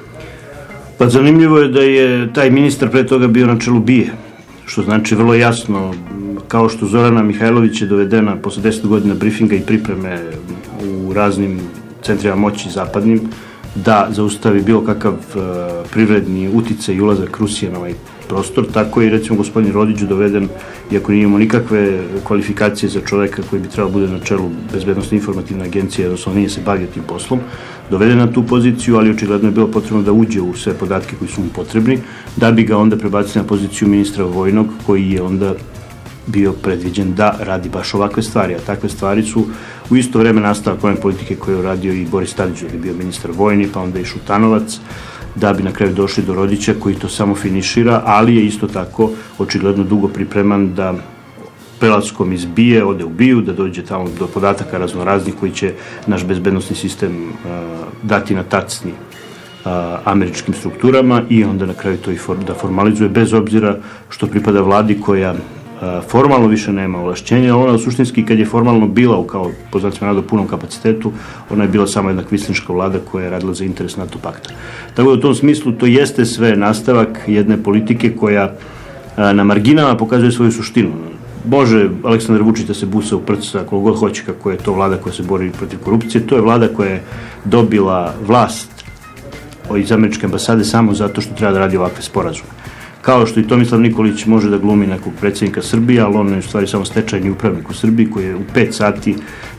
Pa zanimljivo je da je taj ministar pre toga bio na čelu BIA, što znači vrlo jasno, kao što Zorana Mihajlović je dovedena posle deset godina brifinga i pripreme u raznim centrima moći zapadnim, da zaustavi bilo kakav uh, privredni uticaj i ulazak Rusije na ovaj prostor, tako i recimo gospodin Rodić doveden, iako nije imao nikakve kvalifikacije za čoveka koji bi trebao bude na čelu bezbednostne informativne agencije, odnosno nije se bavio tim poslom, doveden na tu poziciju, ali očigledno je bilo potrebno da uđe u sve podatke koji su mu potrebni, da bi ga onda prebacili na poziciju ministra vojnog, koji je onda bio predviđen da radi baš ovakve stvari, a takve stvari su u isto vreme nastavak one politike koje je uradio i Boris Tadić, da je bio ministar vojni, pa onda i Šutanovac, da bi na kraju došli do Rodića koji to samo finišira, ali je isto tako očigledno dugo pripreman da prelaskom iz BIA ode u BIA, da dođe tamo do podataka raznoraznih koji će naš bezbednosni sistem uh, dati na tacni uh, američkim strukturama i onda na kraju to i for, da formalizuje, bez obzira što pripada vladi koja formalno više nema ovlašćenja, ona suštinski kad je formalno bila u kao po znacima navoda punom kapacitetu, ona je bila samo jedna kvislinška vlada koja je radila za interes NATO pakta. Tako da u tom smislu to jeste sve nastavak jedne politike koja na marginama pokazuje svoju suštinu. Može Aleksandar Vučić da se busa u prsa koliko god hoće kako je to vlada koja se bori protiv korupcije, to je vlada koja je dobila vlast iz američke ambasade samo zato što treba da radi ovakve sporazume. Kao što i Tomislav Nikolić može da glumi nekog predsjednika Srbije, ali on je u stvari samo stečajni upravnik u Srbiji koji je u pet sati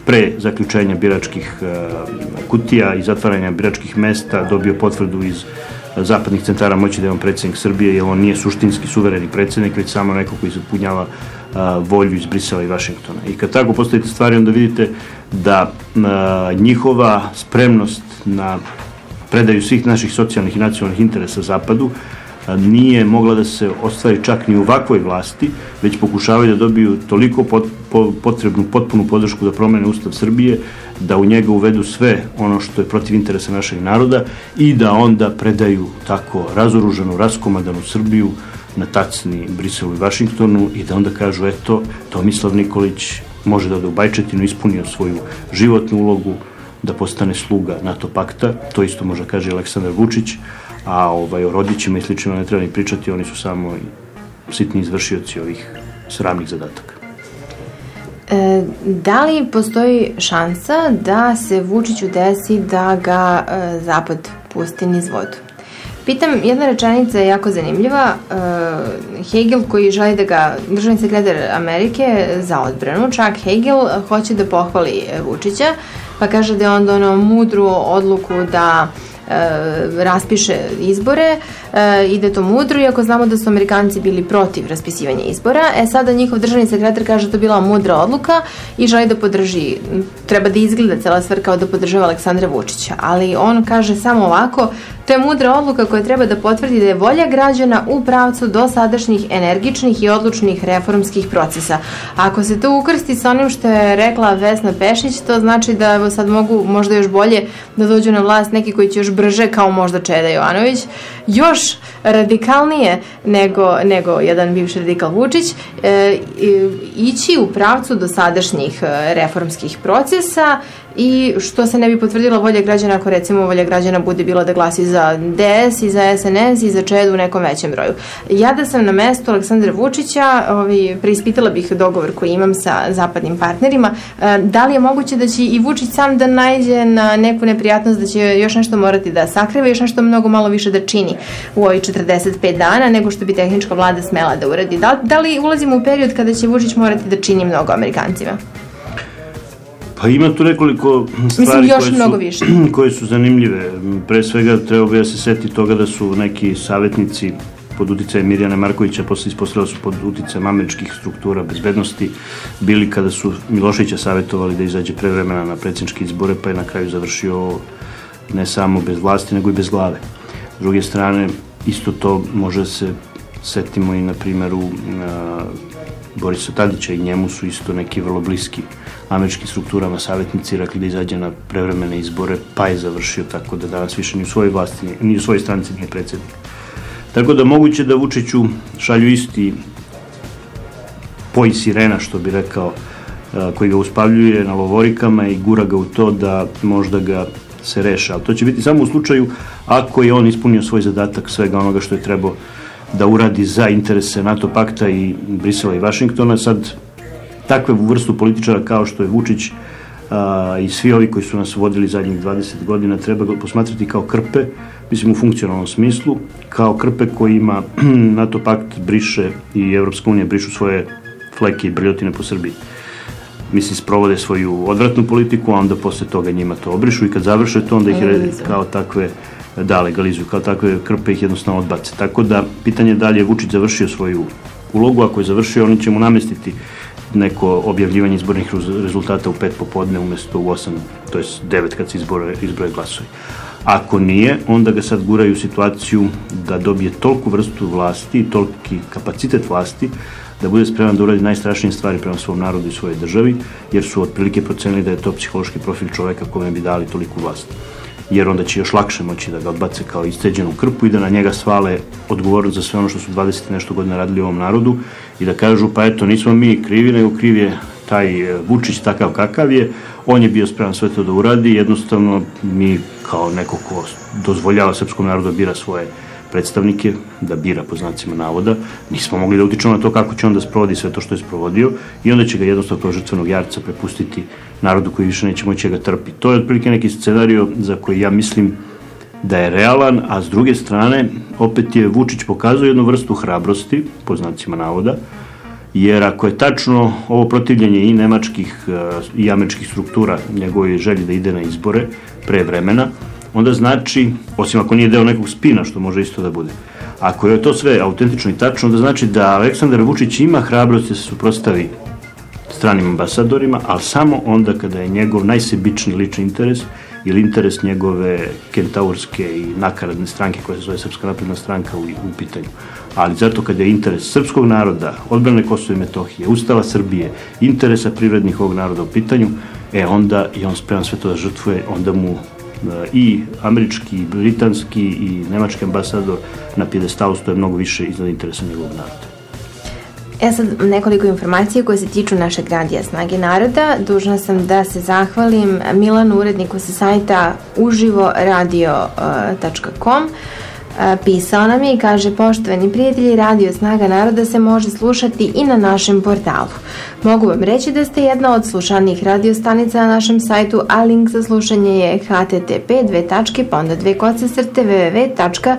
pre zaključenja biračkih kutija i zatvaranja biračkih mesta dobio potvrdu iz zapadnih centara moći da je on predsjednik Srbije, jer on nije suštinski suvereni predsjednik, već samo neko koji ispunjava volju iz Brisela i Vašingtona. I kad tako postavite stvari, onda vidite da njihova spremnost na predaju svih naših socijalnih i nacionalnih interesa Zapadu nije mogla da se ostvari čak ni u ovakvoj vlasti, već pokušavaju da dobiju toliko pot, po, potrebnu, potpunu podršku da promene Ustav Srbije, da u njega uvedu sve ono što je protiv interesa našeg naroda i da onda predaju tako razoružanu, raskomadanu Srbiju na tacni Briselu i Vašingtonu i da onda kažu, eto, Tomislav Nikolić može da ode u Bajčetinu, ispunio svoju životnu ulogu, da postane sluga NATO pakta, to isto može kaže Aleksandar Vučić, a ovaj, o rodićima i slično ne treba ni pričati, oni su samo sitni izvršioci ovih sramnih zadataka. E, da li postoji šansa da se Vučiću desi da ga e, Zapad pusti niz vodu? Pitam, jedna rečenica je jako zanimljiva. E, Hegel koji želi da ga, državni sekretar Amerike za odbranu, čak Hegel hoće da pohvali Vučića, pa kaže da je on donao mudru odluku da e, raspiše izbore e, i da je to mudro, iako znamo da su Amerikanci bili protiv raspisivanja izbora. E sada njihov državni sekretar kaže da to bila mudra odluka i želi da podrži, treba da izgleda cela stvar kao da podržava Aleksandra Vučića, ali on kaže samo ovako: to je mudra odluka koja treba da potvrdi da je volja građana u pravcu dosadašnjih energičnih i odlučnih reformskih procesa. Ako se to ukrsti sa onim što je rekla Vesna Pešić, to znači da evo sad mogu možda još bolje da dođu na vlast neki koji će još brže, kao možda Čeda Jovanović, još radikalnije nego, nego jedan bivši radikal Vučić, e, ići u pravcu dosadašnjih reformskih procesa i što se ne bi potvrdila volja građana ako recimo volja građana bude bilo da glasi za D S i za S N S i za Čedu u nekom većem broju. Ja da sam na mestu Aleksandra Vučića, ovi, preispitala bih dogovor koji imam sa zapadnim partnerima. Da li je moguće da će i Vučić sam da najde na neku neprijatnost, da će još nešto morati da sakriva, još nešto mnogo malo više da čini u ovih četrdeset pet dana nego što bi tehnička vlada smela da uradi? Da, da li ulazimo u period kada će Vučić morati da čini mnogo Amerikancima? Pa ima tu nekoliko stvari Mislim, koje, su, koje su zanimljive. Pre svega treba bi da se seti toga da su neki savjetnici pod uticajem Mirjana Markovića, posle ispostavljala su pod uticajem američkih struktura bezbednosti, bili kada su Miloševića savjetovali da izađe pre vremena na predsjedničke izbore, pa je na kraju završio ne samo bez vlasti, nego i bez glave. S druge strane, isto to može se setimo i na primjeru na Borisa Tadića, i njemu su isto neki vrlo bliski američkim strukturama savjetnici rekli da izađe na prevremene izbore, pa je završio tako da danas više ni u svojoj vlasti, ni u svojoj stranci nije predsjednik. Tako da moguće da Vučiću šalju isti poj sirena, što bi rekao, koji ga uspavljuje na lovorikama i gura ga u to da možda ga se reša. Ali to će biti samo u slučaju ako je on ispunio svoj zadatak svega onoga što je trebao da uradi za interese NATO pakta i Brisela i Vašingtona. Sad, takve vrstu političara kao što je Vučić a, i svi ovi koji su nas vodili zadnjih dvadeset godina treba ga posmatrati kao krpe, mislim u funkcionalnom smislu, kao krpe kojima NATO pakt briše i Evropska unija brišu svoje fleke i brljotine po Srbiji. Mislim, sprovode svoju odvratnu politiku, a onda posle toga njima to obrišu i kad završe to, onda ih kao takve da legalizuju, kao takve krpe ih jednostavno odbace. Tako da, pitanje je da li je Vučić završio svoju ulogu. Ako je završio, oni će mu namestiti neko objavljivanje izbornih rezultata u pet popodne umesto u osam, to je devet kad se izbore, izbroje glasovi. Ako nije, onda ga sad guraju u situaciju da dobije tolku vrstu vlasti i toliki kapacitet vlasti da bude spreman da uradi najstrašnije stvari prema svom narodu i svojoj državi, jer su otprilike procenili da je to psihološki profil čoveka kome bi dali toliku vlast. Jer onda će još lakše moći da ga odbace kao isceđenu krpu i da na njega svale odgovornost za sve ono što su dvadeset nešto godina radili u ovom narodu i da kažu, pa eto, nismo mi krivi, nego kriv je taj Vučić takav kakav je, on je bio spreman sve to da uradi, jednostavno mi kao neko ko dozvoljava srpskom narodu da bira svoje predstavnike, da bira po znacima navoda, nismo mogli da utičemo na to kako će on da sprovodi sve to što je sprovodio i onda će ga jednostavno kao žrtvenog jarca prepustiti narodu koji više neće moći ga trpi. To je otprilike neki scenario za koji ja mislim da je realan, a s druge strane opet je Vučić pokazao jednu vrstu hrabrosti, po znacima navoda, jer ako je tačno ovo protivljenje i nemačkih i američkih struktura njegovoj želji da ide na izbore pre vremena, onda znači, osim ako nije deo nekog spina, što može isto da bude, ako je to sve autentično i tačno, onda znači da Aleksandar Vučić ima hrabrost da se suprotstavi stranim ambasadorima, ali samo onda kada je njegov najsebičniji lični interes ili interes njegove kentaurske i nakaradne stranke koja se zove Srpska napredna stranka u, u pitanju. Ali zato kada je interes srpskog naroda, odbrane Kosova i Metohije, Ustava Srbije, interesa privrednih ovog naroda u pitanju, e onda je on spreman sve to da žrtvuje, onda mu i američki, i britanski i nemački ambasador na pjedestalu stoje mnogo više iznad interesa njegovog naroda. E sad nekoliko informacija koje se tiču našeg radija Snage naroda. Dužna sam da se zahvalim Milanu, uredniku sa sajta uživo radio tačka com. Pisao nam je i kaže: poštovani prijatelji, radio Snaga naroda se može slušati i na našem portalu. Mogu vam reći da ste jedna od slušanijih radio stanica na našem sajtu, a link za slušanje je h t t p dve tačke pa onda dve koce crte w w w tačka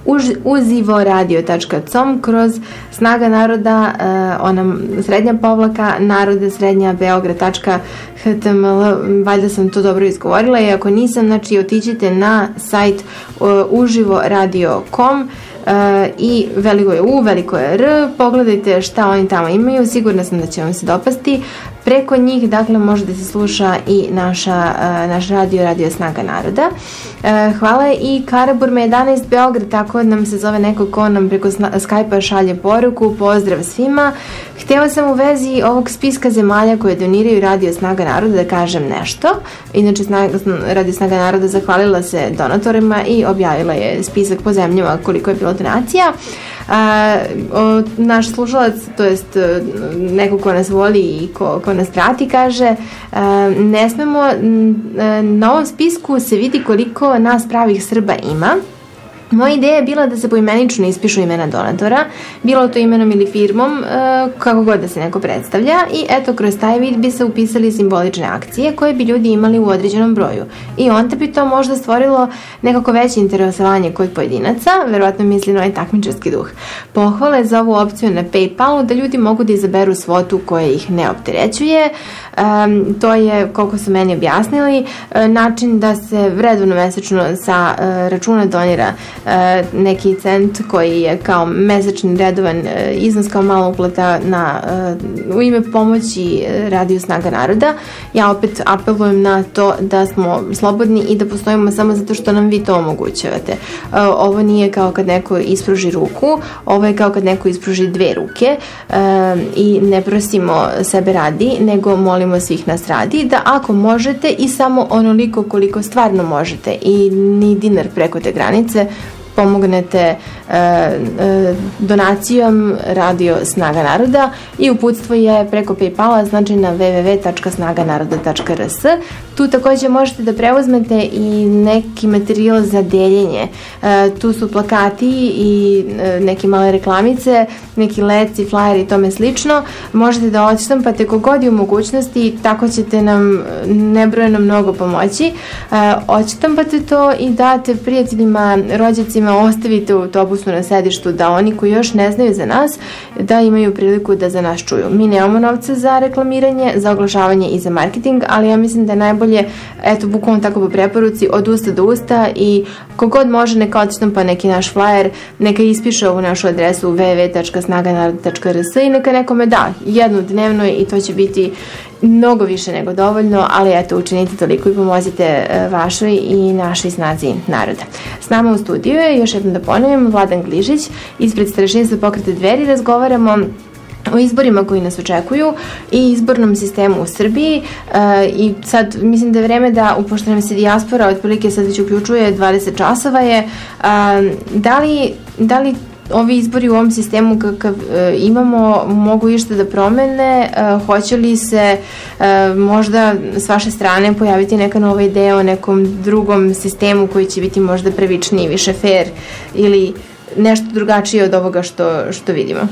uživoradio tačka com kroz Snaga naroda, ona srednja povlaka naroda srednja beograd tačka h t m l, valjda sam to dobro izgovorila, i ako nisam, znači otiđite na sajt uživoradio tačka com i veliko je U, veliko je R, pogledajte šta oni tamo imaju, sigurna sam da će vam se dopasti. Preko njih, dakle, može da se sluša i naša, naš radio, radio Snaga naroda. Hvala i Karaburme jedanaest Beograd, tako nam se zove neko ko nam preko Skype-a šalje poruku. Pozdrav svima. Htela sam u vezi ovog spiska zemalja koje doniraju radio Snaga naroda da kažem nešto. Inače, radio Snaga naroda zahvalila se donatorima i objavila je spisak po zemljama koliko je bilo donacija. A, o, naš slušalac, to jest neko ko nas voli i ko, ko nas prati, kaže: a, ne smemo, na ovom spisku se vidi koliko nas pravih Srba ima. Moja ideja je bila da se poimenično ispišu imena donatora, bilo to imenom ili firmom, kako god da se neko predstavlja, i eto, kroz taj vid bi se upisali simbolične akcije koje bi ljudi imali u određenom broju. I onda bi to možda stvorilo nekako veće interesovanje kod pojedinaca, verovatno misli na ovaj takmičarski duh. Pohvale za ovu opciju na PayPalu da ljudi mogu da izaberu svotu koja ih ne opterećuje. Um, to je, koliko su meni objasnili, način da se redovno mesečno sa uh, računa donira uh, neki cent koji je kao mesečni redovan uh, iznos, kao mala uplata na, uh, u ime pomoći Radio Snaga naroda. Ja opet apelujem na to da smo slobodni i da postojimo samo zato što nam vi to omogućavate. Uh, ovo nije kao kad neko ispruži ruku, ovo je kao kad neko ispruži dve ruke uh, i ne prosimo sebe radi, nego molimo svih nas radi da ako možete i samo onoliko koliko stvarno možete i ni dinar preko te granice, pomognete e, e, donacijom Radio Snaga naroda, i uputstvo je preko PayPala, znači na w w w tačka snaga naroda tačka r s. Tu također možete da preuzmete i neki materijal za deljenje. E, tu su plakati i e, neke male reklamice, neki leci, flyer i tome slično. Možete da odštampate kogod je u mogućnosti, tako ćete nam nebrojeno mnogo pomoći. E, odštampate to i date prijateljima, rođacima, ostavite u autobusu na sedištu, da oni koji još ne znaju za nas, da imaju priliku da za nas čuju. Mi nemamo novca za reklamiranje, za oglašavanje i za marketing, ali ja mislim da je najbolje, eto, bukvalno tako po preporuci, od usta do usta, i kogod može neka odštampa neki naš flyer, neka ispiše ovu našu adresu w w w tačka snaga naroda tačka r s i neka nekome da jednu dnevno, i to će biti mnogo više nego dovoljno, ali eto, učinite toliko i pomozite vašoj i našoj snazi naroda. S nama u studiju je, još jednom da ponovim, Vladan Gližić ispred Starešinstva pokreta Dveri. Razgovaramo o izborima koji nas očekuju i izbornom sistemu u Srbiji, e, i sad mislim da je vreme da, upošto nam se dijaspora otprilike sad već uključuje, dvadeset časova je, a, da li, da li ovi izbori u ovom sistemu kakav e, imamo mogu išta da promene, e, hoće li se e, možda s vaše strane pojaviti neka nova ideja o nekom drugom sistemu koji će biti možda pravičniji, više fair, ili nešto drugačije od ovoga što, što vidimo?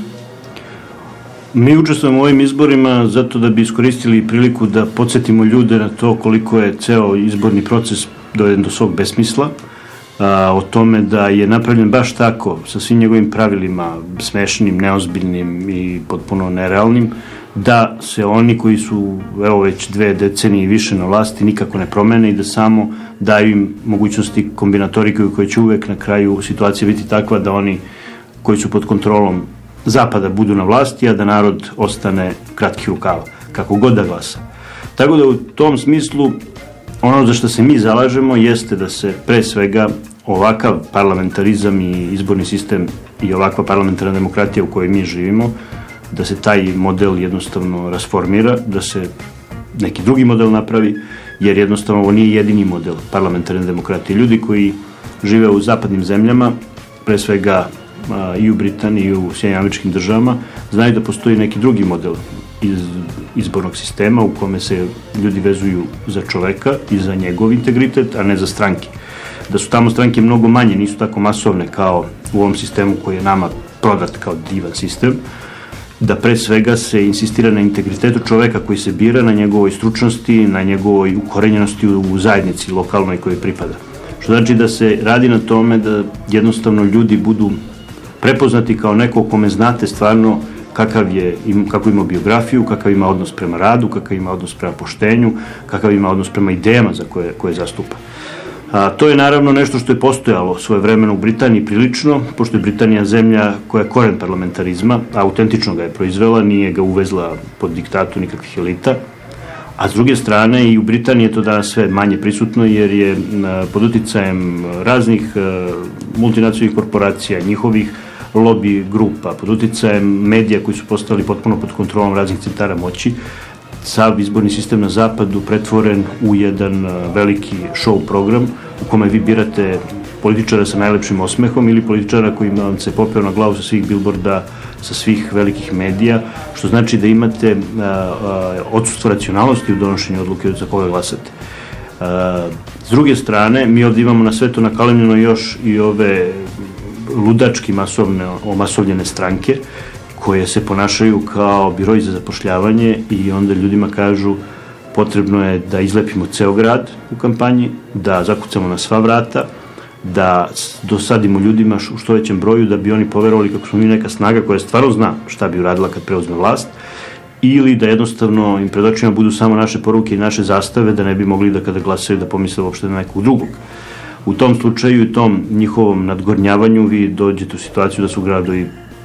Mi učestvujemo u ovim izborima zato da bi iskoristili priliku da podsjetimo ljude na to koliko je ceo izborni proces doveden do svog besmisla, a, o tome da je napravljen baš tako, sa svim njegovim pravilima, smešnim, neozbiljnim i potpuno nerealnim, da se oni koji su evo već dve decenije i više na vlasti nikako ne promene i da samo daju im mogućnosti kombinatorike koje će uvek na kraju situacije biti takva da oni koji su pod kontrolom Zapada budu na vlasti, a da narod ostane kratkih rukava, kako god da glasa. Tako da u tom smislu ono za što se mi zalažemo jeste da se pre svega ovakav parlamentarizam i izborni sistem i ovakva parlamentarna demokratija u kojoj mi živimo, da se taj model jednostavno rasformira, da se neki drugi model napravi, jer jednostavno ovo nije jedini model parlamentarne demokratije. Ljudi koji žive u zapadnim zemljama, pre svega a, i u Britaniji i u Sjedinjenim Američkim Državama, znaju da postoji neki drugi model iz izbornog sistema u kome se ljudi vezuju za čoveka i za njegov integritet, a ne za stranke. Da su tamo stranke mnogo manje, nisu tako masovne kao u ovom sistemu koji je nama prodat kao divan sistem, da pre svega se insistira na integritetu čoveka koji se bira, na njegovoj stručnosti, na njegovoj ukorenjenosti u zajednici lokalnoj kojoj pripada. Što znači da se radi na tome da jednostavno ljudi budu prepoznati kao neko kome znate stvarno kakav je, kako ima biografiju, kakav ima odnos prema radu, kakav ima odnos prema poštenju, kakav ima odnos prema idejama za koje, koje zastupa. A, to je naravno nešto što je postojalo svoje vremeno u Britaniji prilično, pošto je Britanija zemlja koja je koren parlamentarizma, autentično ga je proizvela, nije ga uvezla pod diktatu nikakvih elita, a s druge strane i u Britaniji je to danas sve manje prisutno jer je a, pod uticajem raznih a, multinacionalnih korporacija, njihovih lobby grupa, pod uticajem medija koji su postali potpuno pod kontrolom raznih centara moći, sav izborni sistem na zapadu pretvoren u jedan veliki show program u kome vi birate političara sa najlepšim osmehom ili političara koji vam se popeo na glavu sa svih bilborda, sa svih velikih medija, što znači da imate a, a, odsustvo racionalnosti u donošenju odluke za koga glasate. A, s druge strane, mi ovdje imamo na sve to nakalemljeno još i ove ludački masovne, omasovljene stranke koje se ponašaju kao biroji za zapošljavanje i onda ljudima kažu potrebno je da izlepimo ceo grad u kampanji, da zakucamo na sva vrata, da dosadimo ljudima u što većem broju da bi oni poverovali kako smo mi neka snaga koja stvarno zna šta bi uradila kad preuzme vlast, ili da jednostavno im pred očima budu samo naše poruke i naše zastave da ne bi mogli da kada glasaju da pomisle uopšte na nekog drugog. U tom slučaju i tom njihovom nadgornjavanju vi dođete u situaciju da su gradovi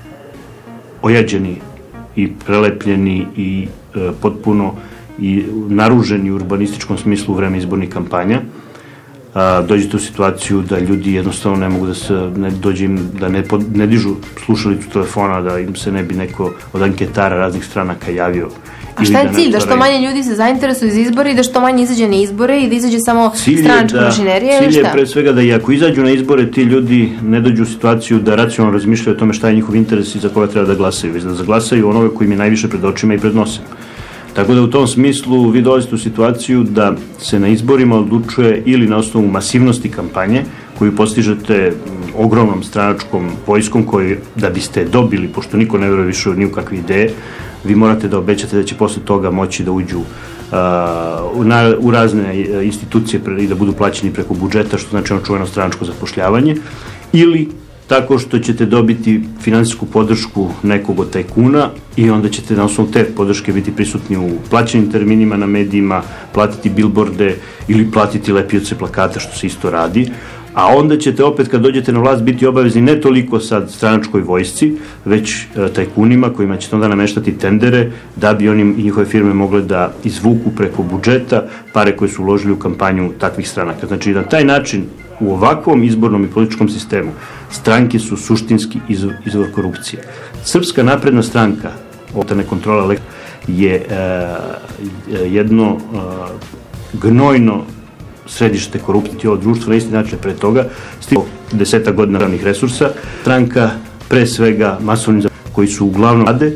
ojađeni i prelepljeni i e, potpuno i naruženi u urbanističkom smislu u vreme izbornih kampanja. A, dođete u situaciju da ljudi jednostavno ne mogu da se ne dođe im, da ne, pod, ne dižu slušalicu telefona, da im se ne bi neko od anketara raznih stranaka javio. A šta je cilj? Da što manje ljudi se zainteresuju za izbore i da što manje izađe na izbore i da izađe samo stranačka mašinerija ili šta? Cilj je pre svega da i ako izađu na izbore ti ljudi ne dođu u situaciju da racionalno razmišljaju o tome šta je njihov interes i za koga treba da glasaju, već da zaglasaju onoga koji im je najviše pred očima i pred nosem. Tako da u tom smislu vi dolazite u situaciju da se na izborima odlučuje ili na osnovu masivnosti kampanje koju postižete ogromnom stranačkom vojskom koji da biste dobili, pošto niko ne veruje više ni u kakve ideje, vi morate da obećate da će posle toga moći da uđu uh, na, u razne institucije i da budu plaćeni preko budžeta, što znači ono čuveno stranačko zapošljavanje, ili tako što ćete dobiti finansijsku podršku nekog od tajkuna i onda ćete na osnovu te podrške biti prisutni u plaćenim terminima na medijima, platiti bilborde ili platiti lepioce plakata, što se isto radi. A onda ćete opet kad dođete na vlast biti obavezni ne toliko sad stranačkoj vojsci, već e, tajkunima kojima ćete onda nameštati tendere da bi oni i njihove firme mogle da izvuku preko budžeta pare koje su uložili u kampanju takvih stranaka. Znači na taj način u ovakvom izbornom i političkom sistemu stranke su suštinski izvor, izvor korupcije. Srpska napredna stranka, ovdje kontrola je e, jedno e, gnojno središte korupcije ovo društvo na isti način pre toga, stiglo desetak godina ravnih resursa, stranka pre svega masovni koji su uglavnom rade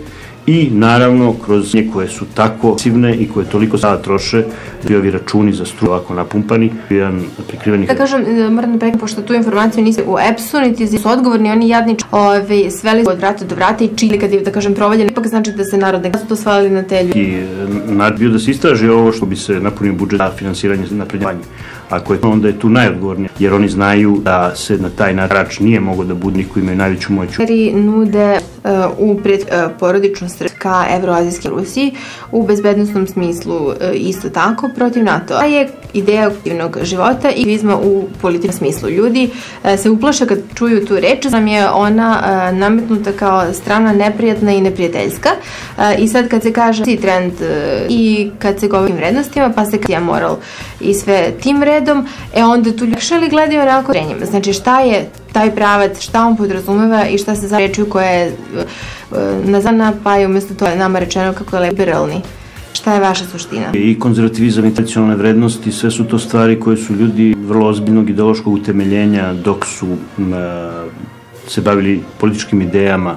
i naravno kroz nje koje su tako pasivne i koje toliko sada troše da bi ovi računi za struju ovako napumpani, jedan prikriveni... Da kažem, moram da prekam, pošto tu informaciju nisi u E P S-u, niti su odgovorni, oni jadni ove, sveli od vrata do vrata i čili kad je, da kažem, provaljeni, ipak znači da se narodne kada su to svalili na te ljudi. I narod bio da se istraži ovo što bi se napunio budžet za finansiranje naprednjavanja. Ako je to, onda je tu najodgovornije, jer oni znaju da se na taj način nije mogo da budu niko imaju najveću moću. Nude uh, u pred uh, porodičnu stranu ka Evroazijskoj Rusiji u bezbednostnom smislu uh, isto tako protiv NATO-a. Je ideja aktivnog života i aktivizma u političkom smislu. Ljudi uh, se uplaše kad čuju tu reč, nam je ona uh, nametnuta kao strana neprijatna i neprijateljska. Uh, I sad kad se kaže ti trend uh, i kad se govori o vrednostima, pa se kaže moral i sve tim redom, e onda tu ljekšali gledaju onako renjima. Znači šta je taj pravac, šta on podrazumeva i šta se za rečju koja je uh, nazvana, pa je umjesto to nama rečeno kako je liberalni. Šta je vaša suština? I konzervativizam i tradicionalne vrednosti, sve su to stvari koje su ljudi vrlo ozbiljnog ideološkog utemeljenja dok su uh, se bavili političkim idejama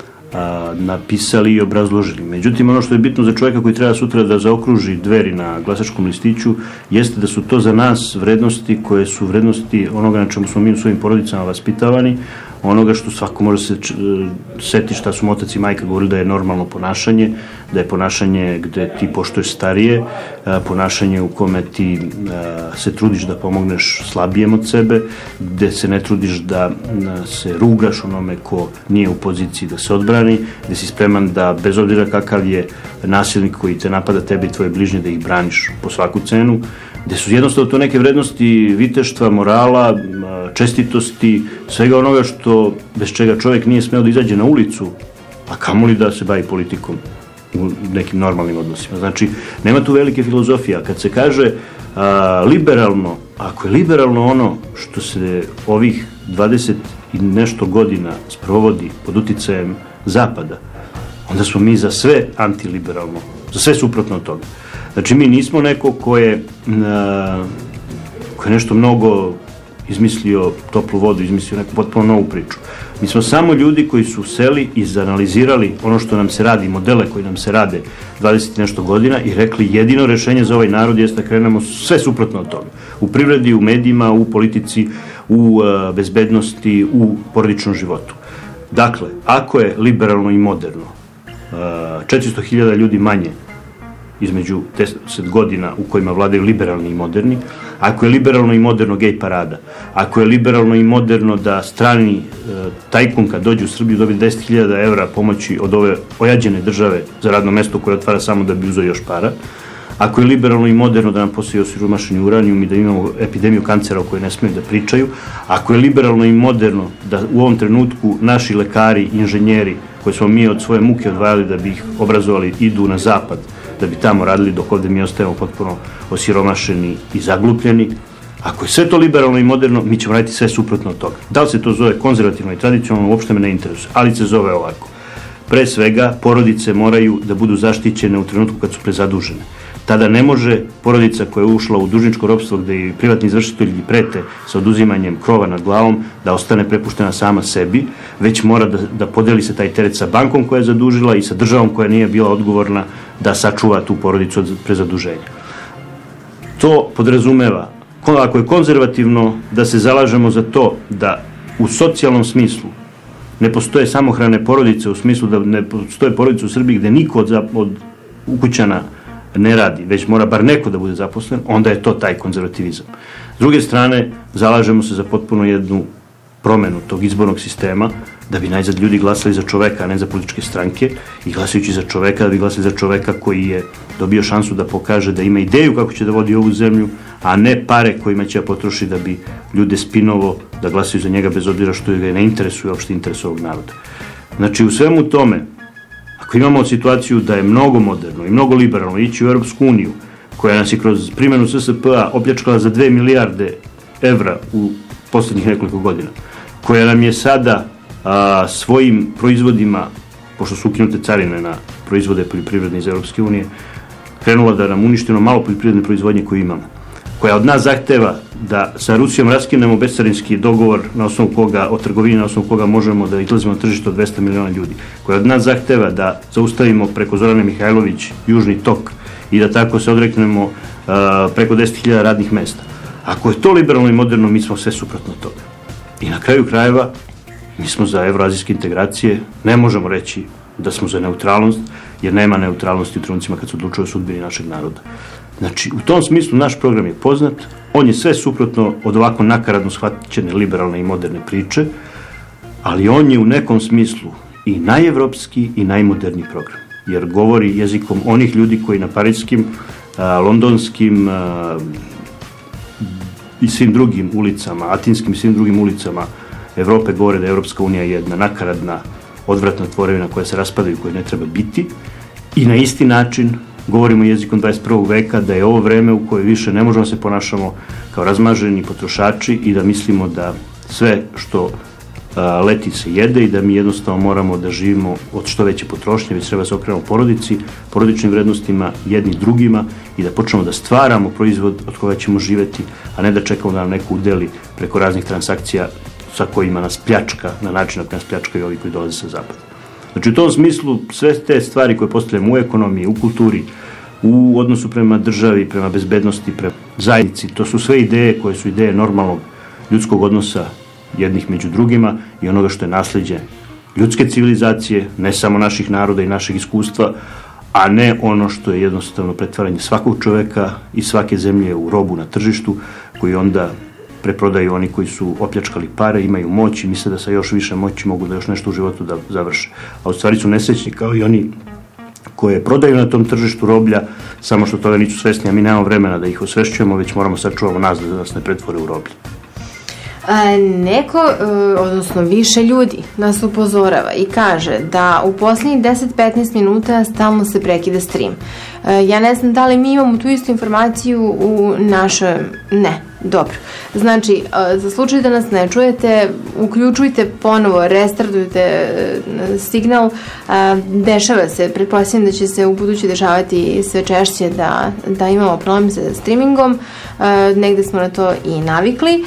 a, napisali i obrazložili. Međutim, ono što je bitno za čovjeka koji treba sutra da zaokruži dveri na glasačkom listiću jeste da su to za nas vrednosti koje su vrednosti onoga na čemu smo mi u svojim porodicama vaspitavani, onoga što svako može se seti šta su otac i majka govorili da je normalno ponašanje, da je ponašanje gde ti poštuješ starije, ponašanje u kome ti se trudiš da pomogneš slabijem od sebe, gde se ne trudiš da se rugaš onome ko nije u poziciji da se odbrani, gde si spreman da bez obzira kakav je nasilnik koji te napada tebe i tvoje bližnje da ih braniš po svaku cenu, gde su jednostavno to neke vrednosti viteštva, morala, čestitosti, svega onoga što, bez čega čovjek nije smeo da izađe na ulicu, a kamoli da se bavi politikom u nekim normalnim odnosima. Znači, nema tu velike filozofije. Kad se kaže a, liberalno, ako je liberalno ono što se ovih dvadeset i nešto godina sprovodi pod uticajem Zapada, onda smo mi za sve antiliberalno, za sve suprotno od toga. Znači, mi nismo neko ko je, a, ko je nešto mnogo izmislio toplu vodu, izmislio neku potpuno novu priču. Mi smo samo ljudi koji su seli i izanalizirali ono što nam se radi, modele koji nam se rade dvadeset i nešto godina i rekli jedino rešenje za ovaj narod jeste da krenemo sve suprotno od toga. U privredi, u medijima, u politici, u uh, bezbednosti, u porodičnom životu. Dakle, ako je liberalno i moderno, uh, četiristo hiljada ljudi manje između deset godina u kojima vladaju liberalni i moderni, ako je liberalno i moderno gej parada, ako je liberalno i moderno da strani e, tajkun kad dođe u Srbiju dobije deset hiljada evra pomoći od ove ojađene države za radno mesto koje otvara samo da bi uzeo još para, ako je liberalno i moderno da nam postoji osiromašeni uranijum i da imamo epidemiju kancera o kojoj ne smiju da pričaju, ako je liberalno i moderno da u ovom trenutku naši lekari, inženjeri, koje smo mi od svoje muke odvajali da bi ih obrazovali, idu na zapad, da bi tamo radili dok ovde mi ostajemo potpuno osiromašeni i zaglupljeni. Ako je sve to liberalno i moderno, mi ćemo raditi sve suprotno od toga. Da li se to zove konzervativno i tradicionalno, uopšte me ne interesuje, ali se zove ovako. Pre svega, porodice moraju da budu zaštićene u trenutku kad su prezadužene. Tada ne može porodica koja je ušla u dužničko ropstvo gde i privatni izvršitelji prete sa oduzimanjem krova nad glavom da ostane prepuštena sama sebi, već mora da, da podeli se taj teret sa bankom koja je zadužila i sa državom koja nije bila odgovorna da sačuva tu porodicu od prezaduženja. To podrazumeva, ako je konzervativno, da se zalažemo za to da u socijalnom smislu ne postoje samohrane porodice, u smislu da ne postoje porodice u Srbiji gde niko od, od ukućana ne radi, već mora bar neko da bude zaposlen, onda je to taj konzervativizam. S druge strane, zalažemo se za potpuno jednu promenu tog izbornog sistema, da bi najzad ljudi glasali za čoveka, a ne za političke stranke, i glasajući za čoveka, da bi glasali za čoveka koji je dobio šansu da pokaže da ima ideju kako će da vodi ovu zemlju, a ne pare kojima će potroši da bi ljude spinovo da glasaju za njega bez obzira što ga ne interesuje uopšte interes ovog naroda. Znači, u svemu tome, ako imamo situaciju da je mnogo moderno i mnogo liberalno ići u Europsku uniju, koja nas je kroz primjenu S S P-a opljačkala za dve milijarde evra u poslednjih nekoliko godina, koja nam je sada a, svojim proizvodima, pošto su ukinute carine na proizvode poljoprivredne iz Europske unije, krenula da nam uništeno malo poljoprivredne proizvodnje koje imamo, koja od nas zahteva da sa Rusijom raskinemo bescarinski dogovor na osnovu koga, o trgovini na osnovu koga možemo da izlazimo na tržište od dvesta miliona ljudi, koja od nas zahteva da zaustavimo preko Zorane Mihajlović južni tok i da tako se odreknemo uh, preko deset hiljada radnih mesta. Ako je to liberalno i moderno, mi smo sve suprotno toga. I na kraju krajeva, mi smo za evroazijske integracije, ne možemo reći da smo za neutralnost, jer nema neutralnosti u trenucima kad se odlučuje o sudbini našeg naroda. Znači, u tom smislu naš program je poznat, on je sve suprotno od ovako nakaradno shvaćene liberalne i moderne priče, ali on je u nekom smislu i najevropski i najmoderniji program, jer govori jezikom onih ljudi koji na parijskim, a, londonskim a, i svim drugim ulicama, atinskim i svim drugim ulicama Evrope govore da je Evropska unija jedna nakaradna, odvratna tvorevina koja se raspada i koja ne treba biti, i na isti način govorimo jezikom dvadeset prvog veka da je ovo vreme u koje više ne možemo se ponašamo kao razmaženi potrošači i da mislimo da sve što a, leti se jede i da mi jednostavno moramo da živimo od što veće potrošnje, već treba se okrenemo porodici, porodičnim vrednostima, jedni drugima i da počnemo da stvaramo proizvod od koga ćemo živeti, a ne da čekamo da nam neko udeli preko raznih transakcija sa kojima nas pljačka, na način na koji nas pljačkaju ovi koji dolaze sa zapada. Znači u tom smislu sve te stvari koje postavljamo u ekonomiji, u kulturi, u odnosu prema državi, prema bezbednosti, prema zajednici, to su sve ideje koje su ideje normalnog ljudskog odnosa jednih među drugima i onoga što je nasleđe ljudske civilizacije, ne samo naših naroda i našeg iskustva, a ne ono što je jednostavno pretvaranje svakog čoveka i svake zemlje u robu na tržištu, koji onda preprodaju oni koji su opljačkali pare, imaju moć i misle da sa još više moći mogu da još nešto u životu da završe. A u stvari su nesrećni kao i oni koje prodaju na tom tržištu roblja, samo što toga nisu svesni, a mi nemamo vremena da ih osvešćujemo, već moramo sačuvamo nas da nas ne pretvore u roblje. A, neko, odnosno više ljudi, nas upozorava i kaže da u posljednjih deset do petnaest minuta stalno se prekida stream. Ja ne znam da li mi imamo tu istu informaciju u našoj... Ne, dobro. Znači, za slučaj da nas ne čujete, uključujte ponovo, restartujte signal. Dešava se, pretpostavljam da će se u budući dešavati sve češće da, da imamo problem sa streamingom. Negde smo na to i navikli.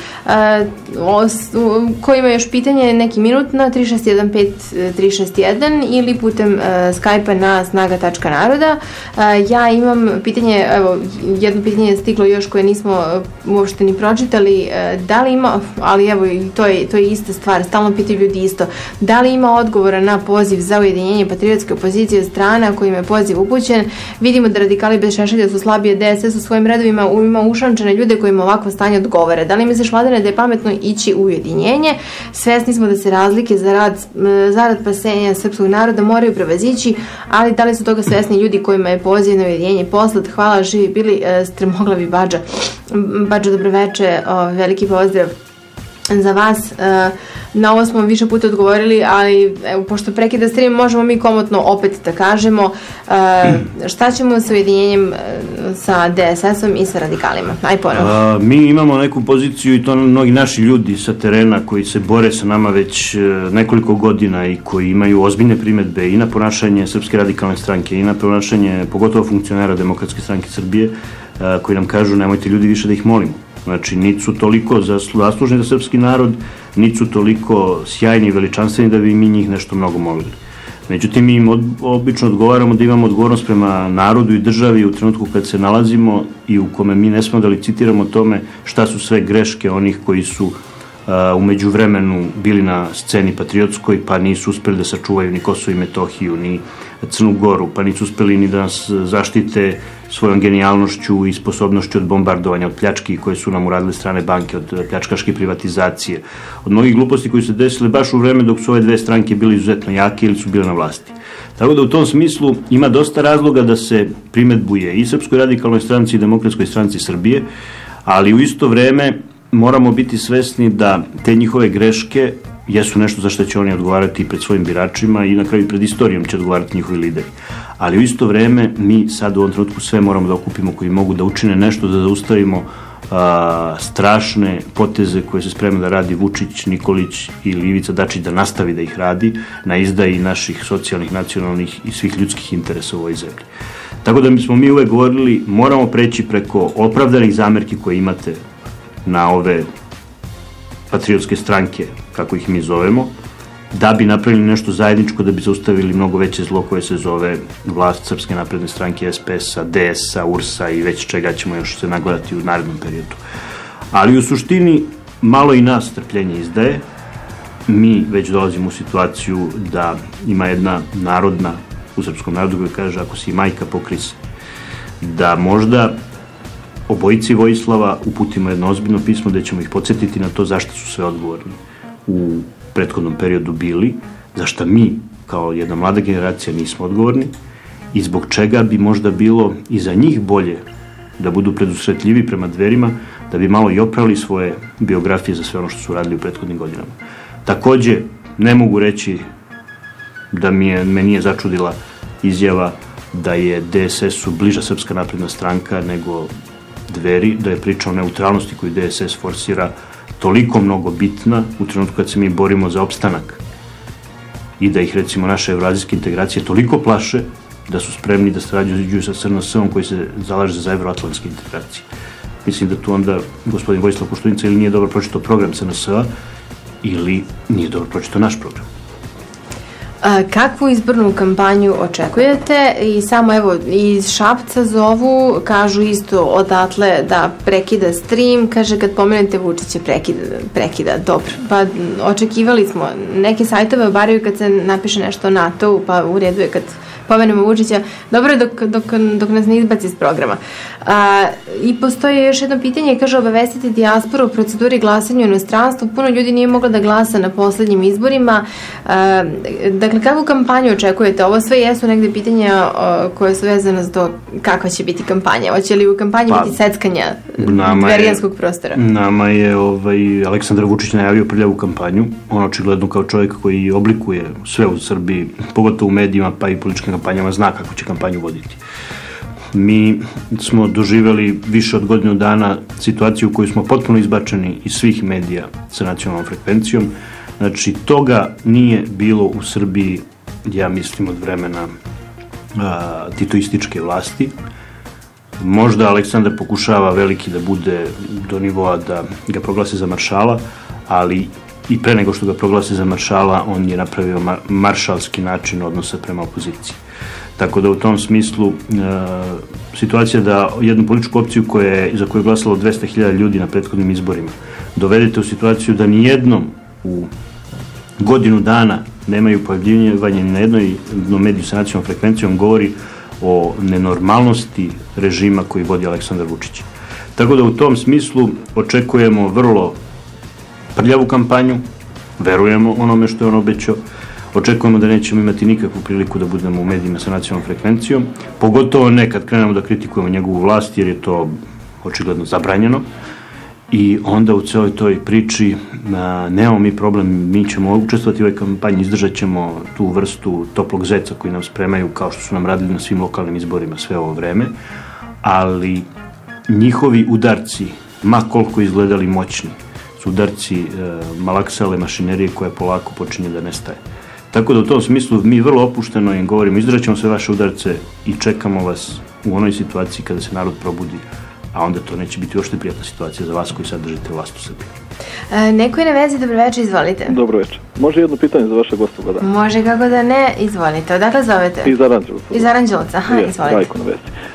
Ko ima još pitanje, neki minut na tri šest jedan pet tri šest jedan ili putem Skype-a na snaga tačka naroda. Ja imam pitanje, evo, jedno pitanje je stiglo još koje nismo uopšte ni pročitali, da li ima, ali evo, to je, to je ista stvar, stalno pitaju ljudi isto, da li ima odgovora na poziv za ujedinjenje patriotske opozicije od strana kojim je poziv upućen? Vidimo da radikali bez Šešelja su slabije, D S S u svojim redovima ima ušančene ljude kojima ovakvo stanje odgovore. Da li misliš, Vladane, da je pametno ići u ujedinjenje? Svesni smo da se razlike za rad, zarad spasenja srpskog naroda moraju prevazići, ali da li su toga svesni ljudi kojima je poziv na ujedinjenje poslat? Hvala, živi bili, strmoglavi Badža. Badža, dobroveče, veliki pozdrav za vas. Na ovo smo više puta odgovorili, ali evo, pošto prekida stream, možemo mi komotno opet da kažemo šta ćemo sa ujedinjenjem sa D S S-om i sa radikalima. Aj ponovno. Mi imamo neku poziciju i to mnogi naši ljudi sa terena koji se bore sa nama već nekoliko godina i koji imaju ozbiljne primetbe i na ponašanje Srpske radikalne stranke i na ponašanje pogotovo funkcionera Demokratske stranke Srbije, koji nam kažu nemojte ljudi više da ih molimo. Znači, niti su toliko zaslužni za srpski narod, niti su toliko sjajni i veličanstveni da bi mi njih nešto mnogo molili. Međutim, mi im od, obično odgovaramo da imamo odgovornost prema narodu i državi u trenutku kad se nalazimo i u kome mi ne smemo da licitiramo tome šta su sve greške onih koji su uh, u međuvremenu bili na sceni patriotskoj, pa nisu uspeli da sačuvaju ni Kosovo i Metohiju, ni Crnu Goru, pa nisu uspeli ni da nas zaštite svojom genijalnošću i sposobnošću od bombardovanja, od pljački koje su nam uradile strane banke, od pljačkaške privatizacije, od mnogih gluposti koji su se desile baš u vreme dok su ove dve stranke bile izuzetno jake ili su bile na vlasti. Tako da u tom smislu ima dosta razloga da se primetbuje i Srpskoj radikalnoj stranci i Demokratskoj stranci Srbije, ali u isto vreme moramo biti svesni da te njihove greške jesu nešto za što će oni odgovarati pred svojim biračima i na kraju pred istorijom će odgovarati njihovi lideri. Ali u isto vreme mi sad u ovom trenutku sve moramo da okupimo koji mogu da učine nešto da zaustavimo a, strašne poteze koje se sprema da radi Vučić, Nikolić ili Ivica Dačić, da nastavi da ih radi na izdaji naših socijalnih, nacionalnih i svih ljudskih interesa u ovoj zemlji. Tako da mi smo mi uvek govorili moramo preći preko opravdanih zamerki koje imate na ove patriotske stranke, kako ih mi zovemo, da bi napravili nešto zajedničko, da bi zaustavili mnogo veće zlo koje se zove vlast Srpske napredne stranke, S P S-a, D S-a, U R S-a i već čega ćemo još se nagledati u narednom periodu. Ali u suštini malo i nas strpljenje izdaje. Mi već dolazimo u situaciju da ima jedna narodna u srpskom narodu koja kaže ako si majka pokri se. Da možda obojici Vojislava uputimo jedno ozbiljno pismo gde ćemo ih podsjetiti na to zašto su sve odgovorni u prethodnom periodu bili, zašto mi kao jedna mlada generacija nismo odgovorni i zbog čega bi možda bilo i za njih bolje da budu predusretljivi prema Dverima, da bi malo i oprali svoje biografije za sve ono što su radili u prethodnim godinama. Takođe, ne mogu reći da mi je, me nije začudila izjava da je D S S-u bliža Srpska napredna stranka nego Dveri, da je priča o neutralnosti koju D S S forsira toliko mnogo bitna u trenutku kad se mi borimo za opstanak i da ih recimo naše evroazijske integracije toliko plaše da su spremni da sarađuju sa S N S-om koji se zalaže za evroatlantske integracije. Mislim da tu onda gospodin Vojislav Koštunica ili nije dobro pročitao program S N S-a ili nije dobro pročitao naš program. A, kakvu izbornu kampanju očekujete? I samo evo iz Šapca zovu, kažu isto odatle da prekida stream, kaže kad pomenete Vučića prekida, prekida, dobro. Pa očekivali smo, neke sajtove obaraju kad se napiše nešto o NATO-u, pa u redu je kad pomenemo Vučića, dobro je dok, dok, dok nas ne izbaci iz programa. A, I postoji još jedno pitanje, kaže obavestiti dijasporu u proceduri glasanja u inostranstvu, puno ljudi nije moglo da glasa na poslednjim izborima. A, dakle, kakvu kampanju očekujete? Ovo sve jesu negde pitanja o, koje su vezane za to kakva će biti kampanja. Hoće li u kampanji pa, biti seckanja dverijanskog prostora? Nama je ovaj, Aleksandar Vučić najavio prljavu kampanju. On očigledno kao čovjek koji oblikuje sve u Srbiji, pogotovo u medijima pa i političkim kampanjama, zna kako će kampanju voditi. Mi smo doživjeli više od godinu dana situaciju u kojoj smo potpuno izbačeni iz svih medija sa nacionalnom frekvencijom. Znači, toga nije bilo u Srbiji, ja mislim, od vremena a, titoističke vlasti. Možda Aleksandar pokušava veliki da bude do nivoa da ga proglase za maršala, ali i pre nego što ga proglase za maršala, on je napravio mar maršalski način odnosa prema opoziciji. Tako da u tom smislu e, situacija da jednu političku opciju koja je, za koju je glasalo dvesta hiljada ljudi na prethodnim izborima dovedete u situaciju da nijednom u godinu dana nemaju pojavljivanje ni na jednoj mediju sa nacionalnom frekvencijom, govori o nenormalnosti režima koji vodi Aleksandar Vučić. Tako da u tom smislu očekujemo vrlo prljavu kampanju, verujemo onome što je on obećao, očekujemo da nećemo imati nikakvu priliku da budemo u medijima sa nacionalnom frekvencijom, pogotovo ne kad krenemo da kritikujemo njegovu vlast, jer je to očigledno zabranjeno. I onda u celoj toj priči a, nemamo mi problem, mi ćemo učestvovati u ovoj kampanji, izdržat ćemo tu vrstu toplog zeca koji nam spremaju kao što su nam radili na svim lokalnim izborima sve ovo vreme, ali njihovi udarci, ma koliko izgledali moćni, su udarci e, malaksale mašinerije koja polako počinje da nestaje. Tako da u tom smislu mi vrlo opušteno im govorimo, izdržat ćemo sve vaše udarce i čekamo vas u onoj situaciji kada se narod probudi, a onda to neće biti uopšte prijatna situacija za vas koji sad držite vlast u Srbiji. E, neko je na vezi, dobro večer, izvolite. Dobro večer. Može jedno pitanje za vaše gosta? Da? Može, kako da ne, izvolite. Odakle zovete? Iz Aranđelovca. Iz Aranđelovca, aha, je, izvolite. Rajko na vezi.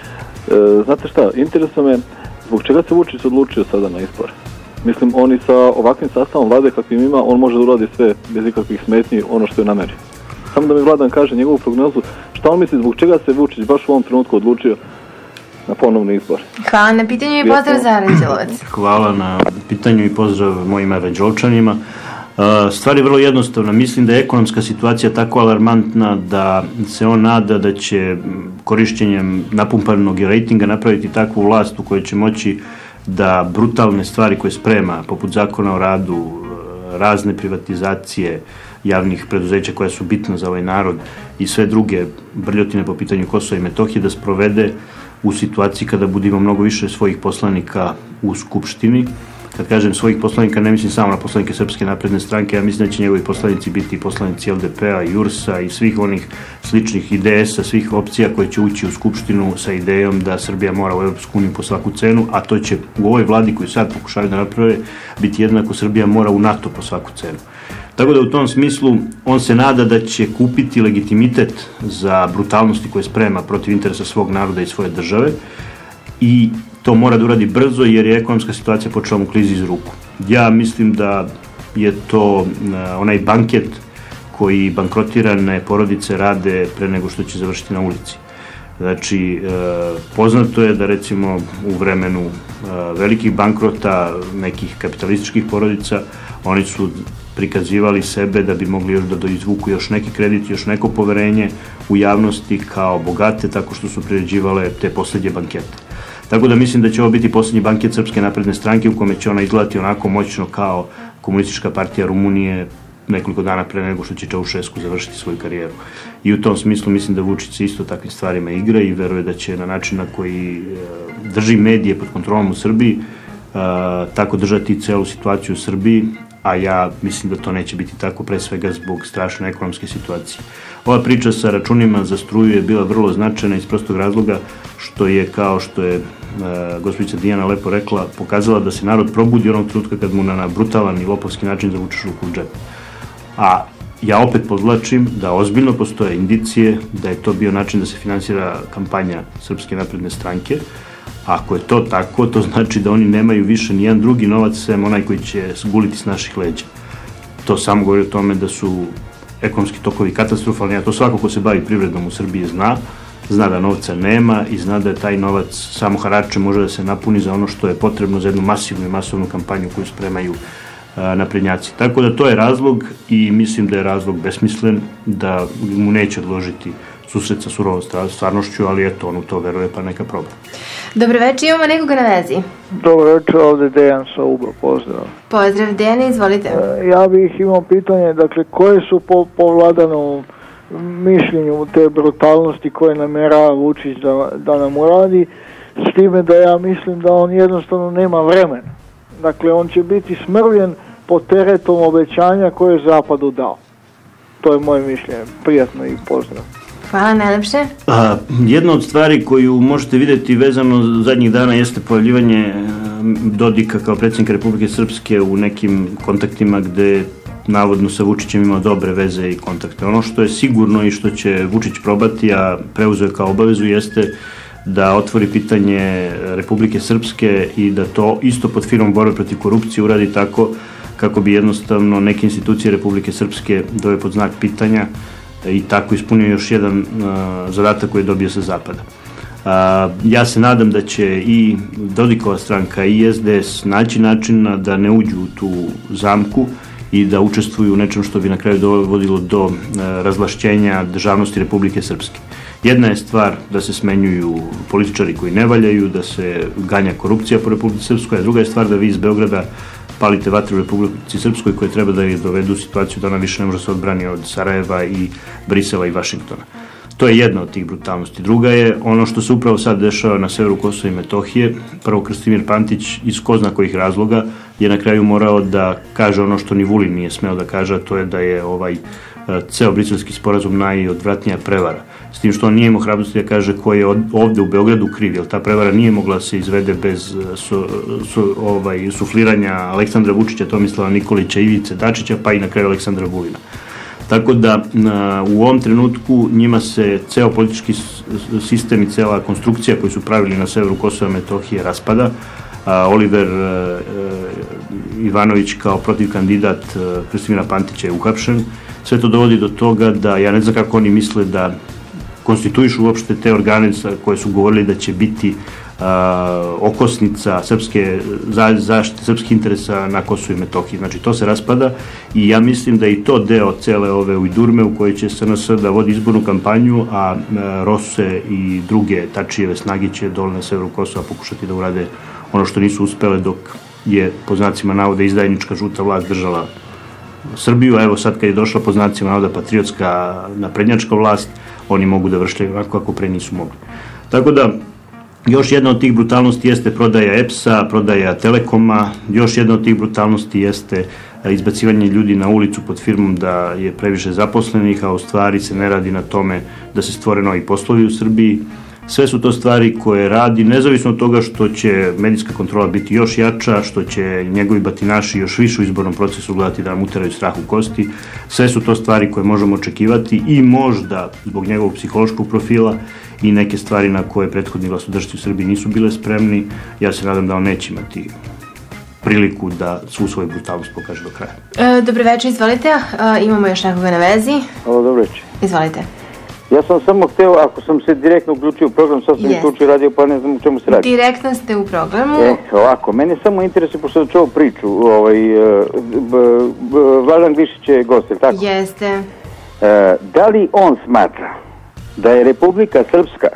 E, znate šta, interesuje me, zbog čega se Vučić odlučio sada na izbor? Mislim, oni sa ovakvim sastavom vlade kakvim ima, on može da uradi sve bez ikakvih smetnji, ono što je nameri. Samo da mi Vladan kaže njegovu prognozu, šta on misli, zbog čega se Vučić baš u ovom trenutku odlučio na ponovni izbor? Hvala na pitanju i pozdrav za Aranđelovac. Hvala na pitanju i pozdrav mojim Aranđelovčanima. Stvar je vrlo jednostavna. Mislim da je ekonomska situacija tako alarmantna da se on nada da će korišćenjem napumpanog rejtinga napraviti takvu vlast u kojoj će moći da brutalne stvari koje sprema, poput zakona o radu, razne privatizacije javnih preduzeća koja su bitna za ovaj narod i sve druge brljotine po pitanju Kosova i Metohije, da sprovede u situaciji kada bude imao mnogo više svojih poslanika u Skupštini, kad kažem svojih poslanika, ne mislim samo na poslanike Srpske napredne stranke, ja mislim da će njegovi poslanici biti poslanici L D P-a, I U R S-a i svih onih sličnih I D S-a, svih opcija koje će ući u Skupštinu sa idejom da Srbija mora u Evropsku uniju po svaku cenu, a to će u ovoj vladi koju sad pokušaju da naprave biti jednako Srbija mora u NATO po svaku cenu. Tako da u tom smislu on se nada da će kupiti legitimitet za brutalnosti koje sprema protiv interesa svog naroda i svoje države i to mora da uradi brzo jer je ekonomska situacija počela mu klizi iz ruku. Ja mislim da je to onaj banket koji bankrotirane porodice rade pre nego što će završiti na ulici. Znači, poznato je da recimo u vremenu velikih bankrota nekih kapitalističkih porodica oni su prikazivali sebe da bi mogli još da izvuku još neki kredit, još neko poverenje u javnosti kao bogate tako što su priređivale te poslednje bankete. Tako da mislim da će ovo biti poslednji banket Srpske napredne stranke u kome će ona izgledati onako moćno kao komunistička partija Rumunije nekoliko dana pre nego što će Čaušesku završiti svoju karijeru. I u tom smislu mislim da Vučić se isto takvim stvarima igra i veruje da će na način na koji drži medije pod kontrolom u Srbiji tako držati celu situaciju u Srbiji, a ja mislim da to neće biti tako, pre svega zbog strašne ekonomske situacije. Ova priča sa računima za struju je bila vrlo značajna iz prostog razloga što je, kao što je gospođica Dijana lepo rekla, pokazala da se narod probudi onog trenutka kad mu na brutalan i lopovski način zavučeš ruku u džep. A ja opet podvlačim da ozbiljno postoje indicije da je to bio način da se finansira kampanja Srpske napredne stranke. Ako je to tako, to znači da oni nemaju više nijedan drugi novac sem onaj koji će guliti s naših leđa. To samo govori o tome da su ekonomski tokovi katastrofalni, a to svako ko se bavi privredom u Srbiji zna, zna da novca nema i zna da je taj novac samo harače može da se napuni za ono što je potrebno za jednu masivnu i masovnu kampanju koju spremaju naprednjaci. Tako da to je razlog i mislim da je razlog besmislen, da mu neće odložiti susret sa surovom stvarnošću, ali eto, on u to veruje, pa neka proba. Dobro večer, imamo nekoga na vezi. Dobro večer, ovdje Dejan sa Uba, pozdrav. Pozdrav Dejane, izvolite. E, ja bih imao pitanje, dakle, koje su po, po vladanom mišljenju te brutalnosti koje namjerava Vučić da, da nam uradi, s time da ja mislim da on jednostavno nema vremena. Dakle, on će biti smrljen pod teretom obećanja koje je Zapadu dao. To je moje mišljenje. Prijatno i pozdrav. Hvala najlepše. A, jedna od stvari koju možete vidjeti vezano zadnjih dana jeste pojavljivanje Dodika kao predsjednika Republike Srpske u nekim kontaktima gde navodno sa Vučićem imao dobre veze i kontakte. Ono što je sigurno i što će Vučić probati, a preuzeo kao obavezu, jeste da otvori pitanje Republike Srpske i da to isto pod firmom borbe protiv korupcije uradi tako kako bi jednostavno neke institucije Republike Srpske doveo pod znak pitanja i tako ispunio još jedan uh, zadatak koji je dobio sa Zapada. Uh, ja se nadam da će i Dodikova stranka i S D S naći načina da ne uđu u tu zamku i da učestvuju u nečem što bi na kraju dovodilo do uh, razvlašćenja državnosti Republike Srpske. Jedna je stvar da se smenjuju političari koji ne valjaju, da se ganja korupcija po Republici Srpskoj, a druga je stvar da vi iz Beograda palite vatru u Republici Srpskoj koje treba da je dovedu u situaciju da ona više ne može se odbrani od Sarajeva i Brisela i Vašingtona. To je jedna od tih brutalnosti. Druga je ono što se upravo sad dešava na severu Kosova i Metohije. Prvo, Krstimir Pantić iz ko zna kojih razloga je na kraju morao da kaže ono što ni Vulin nije smeo da kaže, a to je da je ovaj ceo briselski sporazum najodvratnija prevara. S tim što on nije imao hrabrosti da kaže ko je ovde u Beogradu kriv, jer ta prevara nije mogla se izvede bez su, su, ovaj, sufliranja Aleksandra Vučića, Tomislava Nikolića, Ivice Dačića, pa i na kraju Aleksandra Vulina. Tako da u ovom trenutku njima se ceo politički sistem i cela konstrukcija koju su pravili na severu Kosova i Metohije raspada. Oliver Ivanović kao protiv kandidat Krstimira Pantića je uhapšen. Sve to dovodi do toga da ja ne znam kako oni misle da konstituišu uopšte te organe koje su govorili da će biti a, okosnica srpske, za, zaštite srpskih interesa na Kosovu i Metohiji. Znači to se raspada i ja mislim da je i to deo cele ove ujdurme u kojoj će S N S da vodi izbornu kampanju, a, a Rose i druge Tačijeve snage će dole na severu Kosova pokušati da urade ono što nisu uspele dok je po znacima navoda izdajnička žuta vlast držala Srbiju, a evo sad kad je došla po znacima navoda patriotska naprednjačka vlast, oni mogu da vršljaju onako kako pre nisu mogli. Tako da, Još jedna od tih brutalnosti jeste prodaja E P S-a, prodaja Telekoma, još jedna od tih brutalnosti jeste izbacivanje ljudi na ulicu pod firmom da je previše zaposlenih, a u stvari se ne radi na tome da se stvore novi poslovi u Srbiji. Sve su to stvari koje radi, nezavisno od toga što će medijska kontrola biti još jača, što će njegovi batinaši još više u izbornom procesu gledati da nam uteraju strah u kosti. Sve su to stvari koje možemo očekivati i možda zbog njegovog psihološkog profila i neke stvari na koje prethodni vlastodržci u Srbiji nisu bile spremni. Ja se nadam da on neće imati priliku da svu svoju brutalnost pokaže do kraja. E, dobro večer, izvolite. E, imamo još nekoga na vezi. Hvala, dobro večer. Izvolite. Ja sam samo hteo, ako sam se direktno uključio u program, sad sam uključio radio, pa ne znam u čemu se radi. Direktno ste u programu. E, ovako, mene samo interesuje, pošto sam čuo priču, ovaj, Vladan Glišić je gost, je tako? Jeste. E, da li on smatra da je Republika Srpska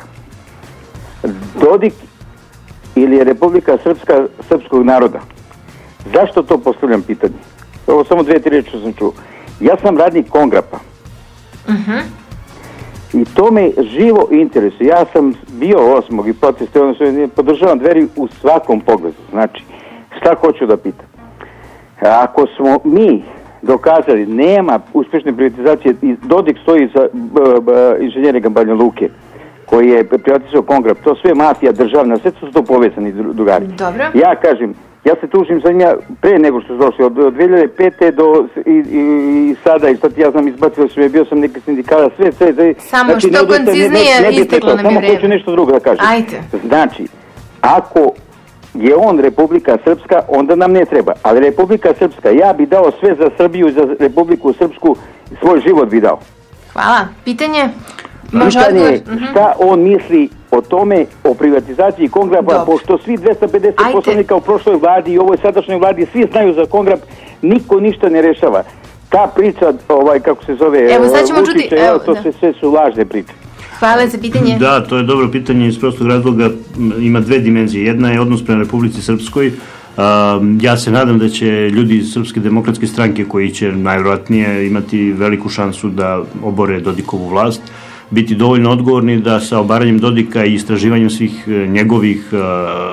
Dodik ili je Republika Srpska srpskog naroda? Zašto to postavljam pitanje? Ovo samo dve, tri reči što sam čuo. Ja sam radnik Kongrapa. Mhm. I to me živo interesuje. Ja sam bio osmog i proteste, odnosno podržavam Dveri u svakom pogledu. Znači, šta hoću da pitam? Ako smo mi dokazali, nema uspješne privatizacije, Dodik stoji za inženjeringa Banja Luke, koji je privatizao Kongrap, to sve mafija državna, sve su to povezani drugari. Dobro. Ja kažem, ja se tužim za njega pre nego što su došli, od dve hiljade pete do i, i, i sada, i sad ja znam, izbacilo sam je, bio sam neki sindikala, sve, sve, sve. Samo znači, što konciznije isteklo nam je vreme. Samo hoću nešto drugo da kažem. Ajde. Znači, ako je on Republika Srpska, onda nam ne treba. Ali Republika Srpska, ja bi dao sve za Srbiju i za Republiku Srpsku, svoj život bi dao. Hvala. Pitanje? Može Pitanje odgovor? je šta on misli o tome, o privatizaciji Kongrapa, Dobro. pošto svi dvesta pedeset Ajde. poslanika u prošloj vladi i ovoj sadašnjoj vladi, svi znaju za Kongrap, niko ništa ne rešava. Ta priča, ovaj, kako se zove, Evo, sad ćemo Vučića, čuti, evo, evo, to da. sve, sve su lažne priče. Hvala za pitanje. Da, to je dobro pitanje iz prostog razloga, m, ima dve dimenzije. Jedna je odnos prema Republici Srpskoj. Um, ja se nadam da će ljudi iz Srpske demokratske stranke, koji će najvjerojatnije imati veliku šansu da obore Dodikovu vlast, biti dovoljno odgovorni da sa obaranjem Dodika i istraživanjem svih njegovih uh,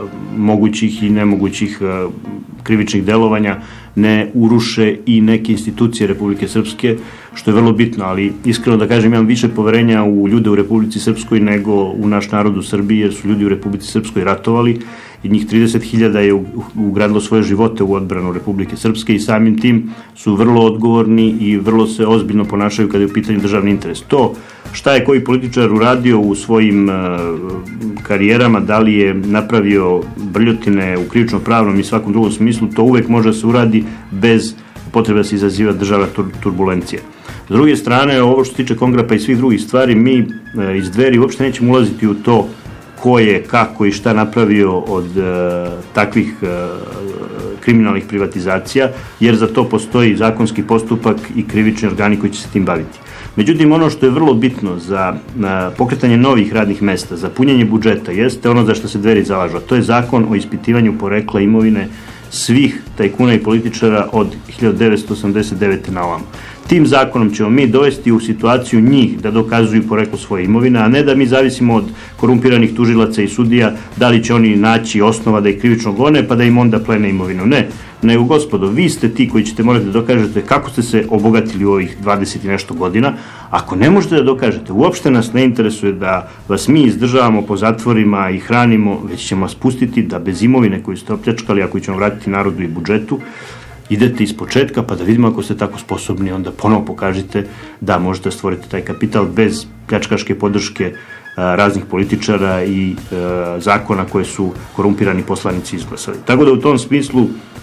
mogućih i nemogućih uh, krivičnih delovanja ne uruše i neke institucije Republike Srpske, što je vrlo bitno, ali iskreno da kažem, imam više poverenja u ljude u Republici Srpskoj nego u naš narod u Srbiji, jer su ljudi u Republici Srpskoj ratovali i njih trideset hiljada je ugradilo svoje živote u odbranu Republike Srpske i samim tim su vrlo odgovorni i vrlo se ozbiljno ponašaju kada je u pitanju državni interes. To šta je koji političar uradio u svojim uh, karijerama, da li je napravio brljotine u krivično-pravnom i svakom drugom smislu, to uvek može da se uradi bez potrebe da se izaziva državna tur turbulencija. S druge strane, ovo što se tiče Kongrapa i svih drugih stvari, mi uh, iz Dveri uopšte nećemo ulaziti u to ko je, kako i šta napravio od uh, takvih uh, kriminalnih privatizacija, jer za to postoji zakonski postupak i krivični organi koji će se tim baviti. Međutim, ono što je vrlo bitno za uh, pokretanje novih radnih mesta, za punjenje budžeta, jeste ono za što se Dveri zalažu, a to je zakon o ispitivanju porekla imovine svih tajkuna i političara od hiljadu devetsto osamdeset devete na ovamo. Tim zakonom ćemo mi dovesti u situaciju njih da dokazuju poreklo svoje imovine, a ne da mi zavisimo od korumpiranih tužilaca i sudija da li će oni naći osnova da ih krivično gone pa da im onda plene imovinu. Ne, nego gospodo, vi ste ti koji ćete morati da dokažete kako ste se obogatili u ovih dvadeset i nešto godina. Ako ne možete da dokažete, uopšte nas ne interesuje da vas mi izdržavamo po zatvorima i hranimo, već ćemo vas pustiti da bez imovine koju ste opljačkali, a koju ćemo vratiti narodu i budžetu, idete iz početka, pa da vidimo ako ste tako sposobni, onda ponovo pokažite da možete stvoriti taj kapital bez pljačkaške podrške a, raznih političara i a, zakona koje su korumpirani poslanici izglasali. Tako da u tom smislu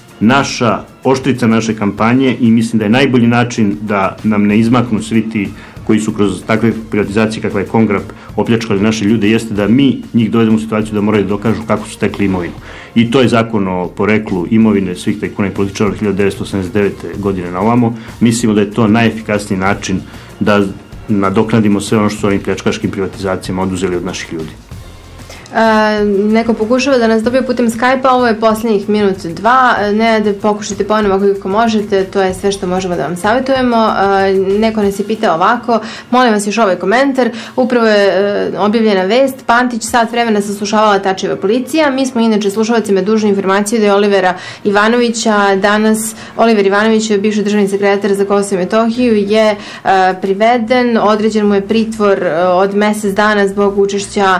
naša oštrica naše kampanje, i mislim da je najbolji način da nam ne izmaknu svi ti koji su kroz takve privatizacije kakva je Kongrap opljačkali naše ljude, jeste da mi njih dovedemo u situaciju da moraju da dokažu kako su stekli imovinu. I to je zakon o poreklu imovine svih tajkuna i političara od hiljadu devetsto osamdeset devete godine na ovamo. Mislimo da je to najefikasniji način da nadoknadimo sve ono što su ovim pljačkaškim privatizacijama oduzeli od naših ljudi. neko pokušava da nas dobije putem Skype-a, ovo je posljednjih minut dva, ne da pokušate ponovo ako možete, to je sve što možemo da vam savjetujemo. Neko nas je pitao ovako, molim vas još ovaj komentar, upravo je objavljena vest, Pantić sat vremena saslušavala Tačijeva policija, mi smo inače slušalcima dužni informaciju da je Olivera Ivanovića danas, Oliver Ivanović, bivši državni sekretar za Kosovo i Metohiju, je priveden, određen mu je pritvor od mesec dana zbog učešća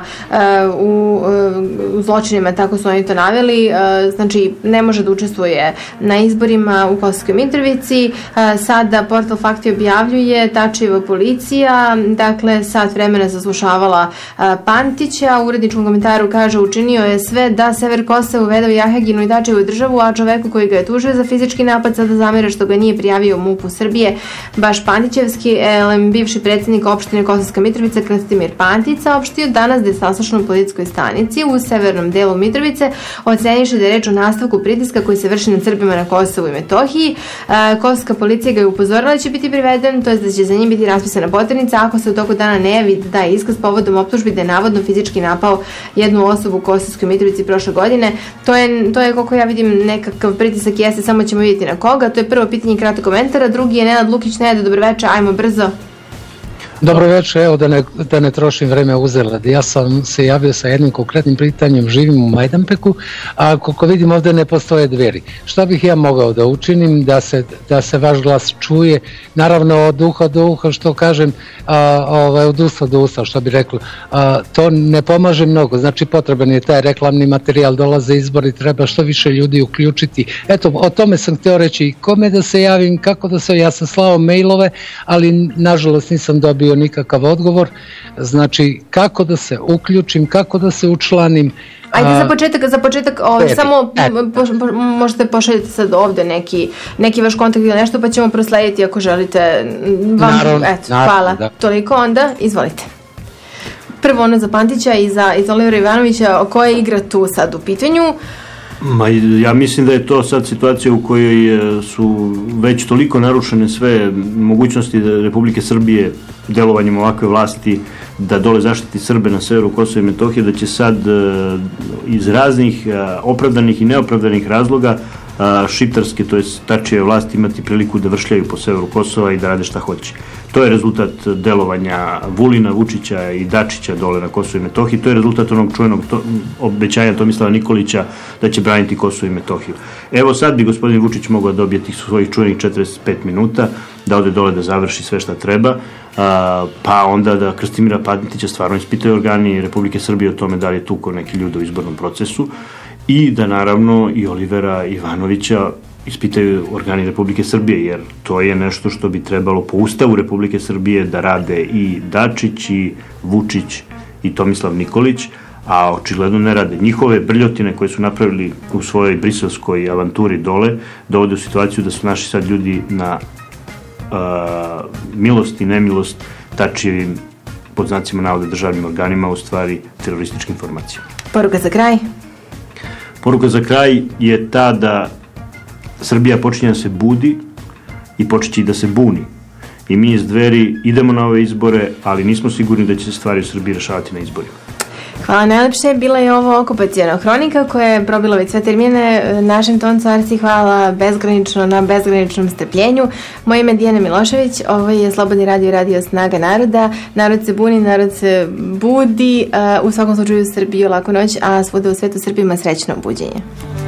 u u zločinima, tako su oni to naveli, znači ne može da učestvuje na izborima u Kosovskoj Mitrovici. Sada portal Fakti objavljuje Tačijeva policija, dakle sat vremena saslušavala Pantića, u uredničkom komentaru kaže učinio je sve da sever Kosova uvede u Jaheginu i Tačijevu državu, a čoveku koji ga je tužio za fizički napad sada zamira što ga nije prijavio MUP-u Srbije, baš Pantićevski, bivši predsjednik opštine Kosovska Mitrovica Krastimir Pantić saopštio danas da je saslušan u policijskoj stanici u severnom delu Mitrovice, oceniše da je reč o nastavku pritiska koji se vrši nad Srbima na Kosovu i Metohiji. Kosovska policija ga je upozorila da će biti priveden, to je da će za njim biti raspisana poternica ako se u toku dana ne javi da je iskaz povodom optužbi da je navodno fizički napao jednu osobu u Kosovskoj Mitrovici prošle godine. To je, to je koliko ja vidim nekakav pritisak jeste, samo ćemo vidjeti na koga. To je prvo pitanje i kratak komentara, drugi je Nenad Lukić. Nenad, dobro večer, ajmo brzo. Dobro večer, evo da ne, da ne trošim vreme uzalud. Ja sam se javio sa jednim konkretnim pitanjem, živim u Majdanpeku, a koliko vidim ovdje ne postoje dveri. Šta bih ja mogao da učinim da se, da se vaš glas čuje, naravno od uha do uha, što kažem, a, ovaj, od usta do usta, što bi reklo, a, to ne pomaže mnogo, znači potreban je taj reklamni materijal, dolaze izbori, treba što više ljudi uključiti. Eto, o tome sam htio reći, kome da se javim, kako da se, ja sam slao mailove, ali nažalost nisam dobio nikakav odgovor, znači kako da se uključim, kako da se učlanim. Ajde za početak, za početak ovdje, samo po, po, možete pošaljati sad ovdje neki, neki vaš kontakt ili nešto pa ćemo proslediti ako želite. Vam, naravno, eto, naravno, hvala. Da. Toliko onda, izvolite. Prvo ono za Pantića i za, i za Olivera Ivanovića, koja je igra tu sad u pitanju? Ma, ja mislim da je to sad situacija u kojoj su već toliko narušene sve mogućnosti Republike Srbije delovanjem ovakve vlasti da dole zaštiti Srbe na severu Kosova i Metohije, da će sad iz raznih opravdanih i neopravdanih razloga šiptarske, to je Tačijeve vlasti, imati priliku da vršljaju po severu Kosova i da rade šta hoće. To je rezultat delovanja Vulina, Vučića i Dačića dole na Kosovo i Metohiji, to je rezultat onog čuvenog to, obećanja Tomislava Nikolića da će braniti Kosovo i Metohiju. Evo sad bi gospodin Vučić mogao dobiti svojih čuvenih četrdeset pet minuta, da ode dole da završi sve šta treba, a, pa onda da Krastimira Pantića stvarno ispitaju organi Republike Srbije o tome da li je tuko neki ljudi u izbornom procesu i da naravno i Olivera Ivanovića ispitaju organi Republike Srbije, jer to je nešto što bi trebalo po Ustavu Republike Srbije da rade i Dačić i Vučić i Tomislav Nikolić, a očigledno ne rade. Njihove brljotine koje su napravili u svojoj briselskoj avanturi dole dovode u situaciju da su naši sad ljudi na uh, milost i nemilost Tačijevim, pod znacima navode, državnim organima, u stvari terorističkim informacijama. Poruka za kraj? Poruka za kraj je ta da Srbija počinje da se budi i počeće i da se buni. I mi iz Dveri idemo na ove izbore, ali nismo sigurni da će se stvari u Srbiji rešavati na izborima. Hvala najlepše, bila je ovo okupaciona hronika koja je probila već sve termine. Našem toncu Arsi hvala bezgranično na bezgraničnom strpljenju. Moje ime je Dijana Milošević, ovo je Slobodni radio, radio Snaga naroda. Narod se buni, narod se budi, u svakom slučaju Srbiju laku noć, a svuda u svetu Srbima srećno buđenje.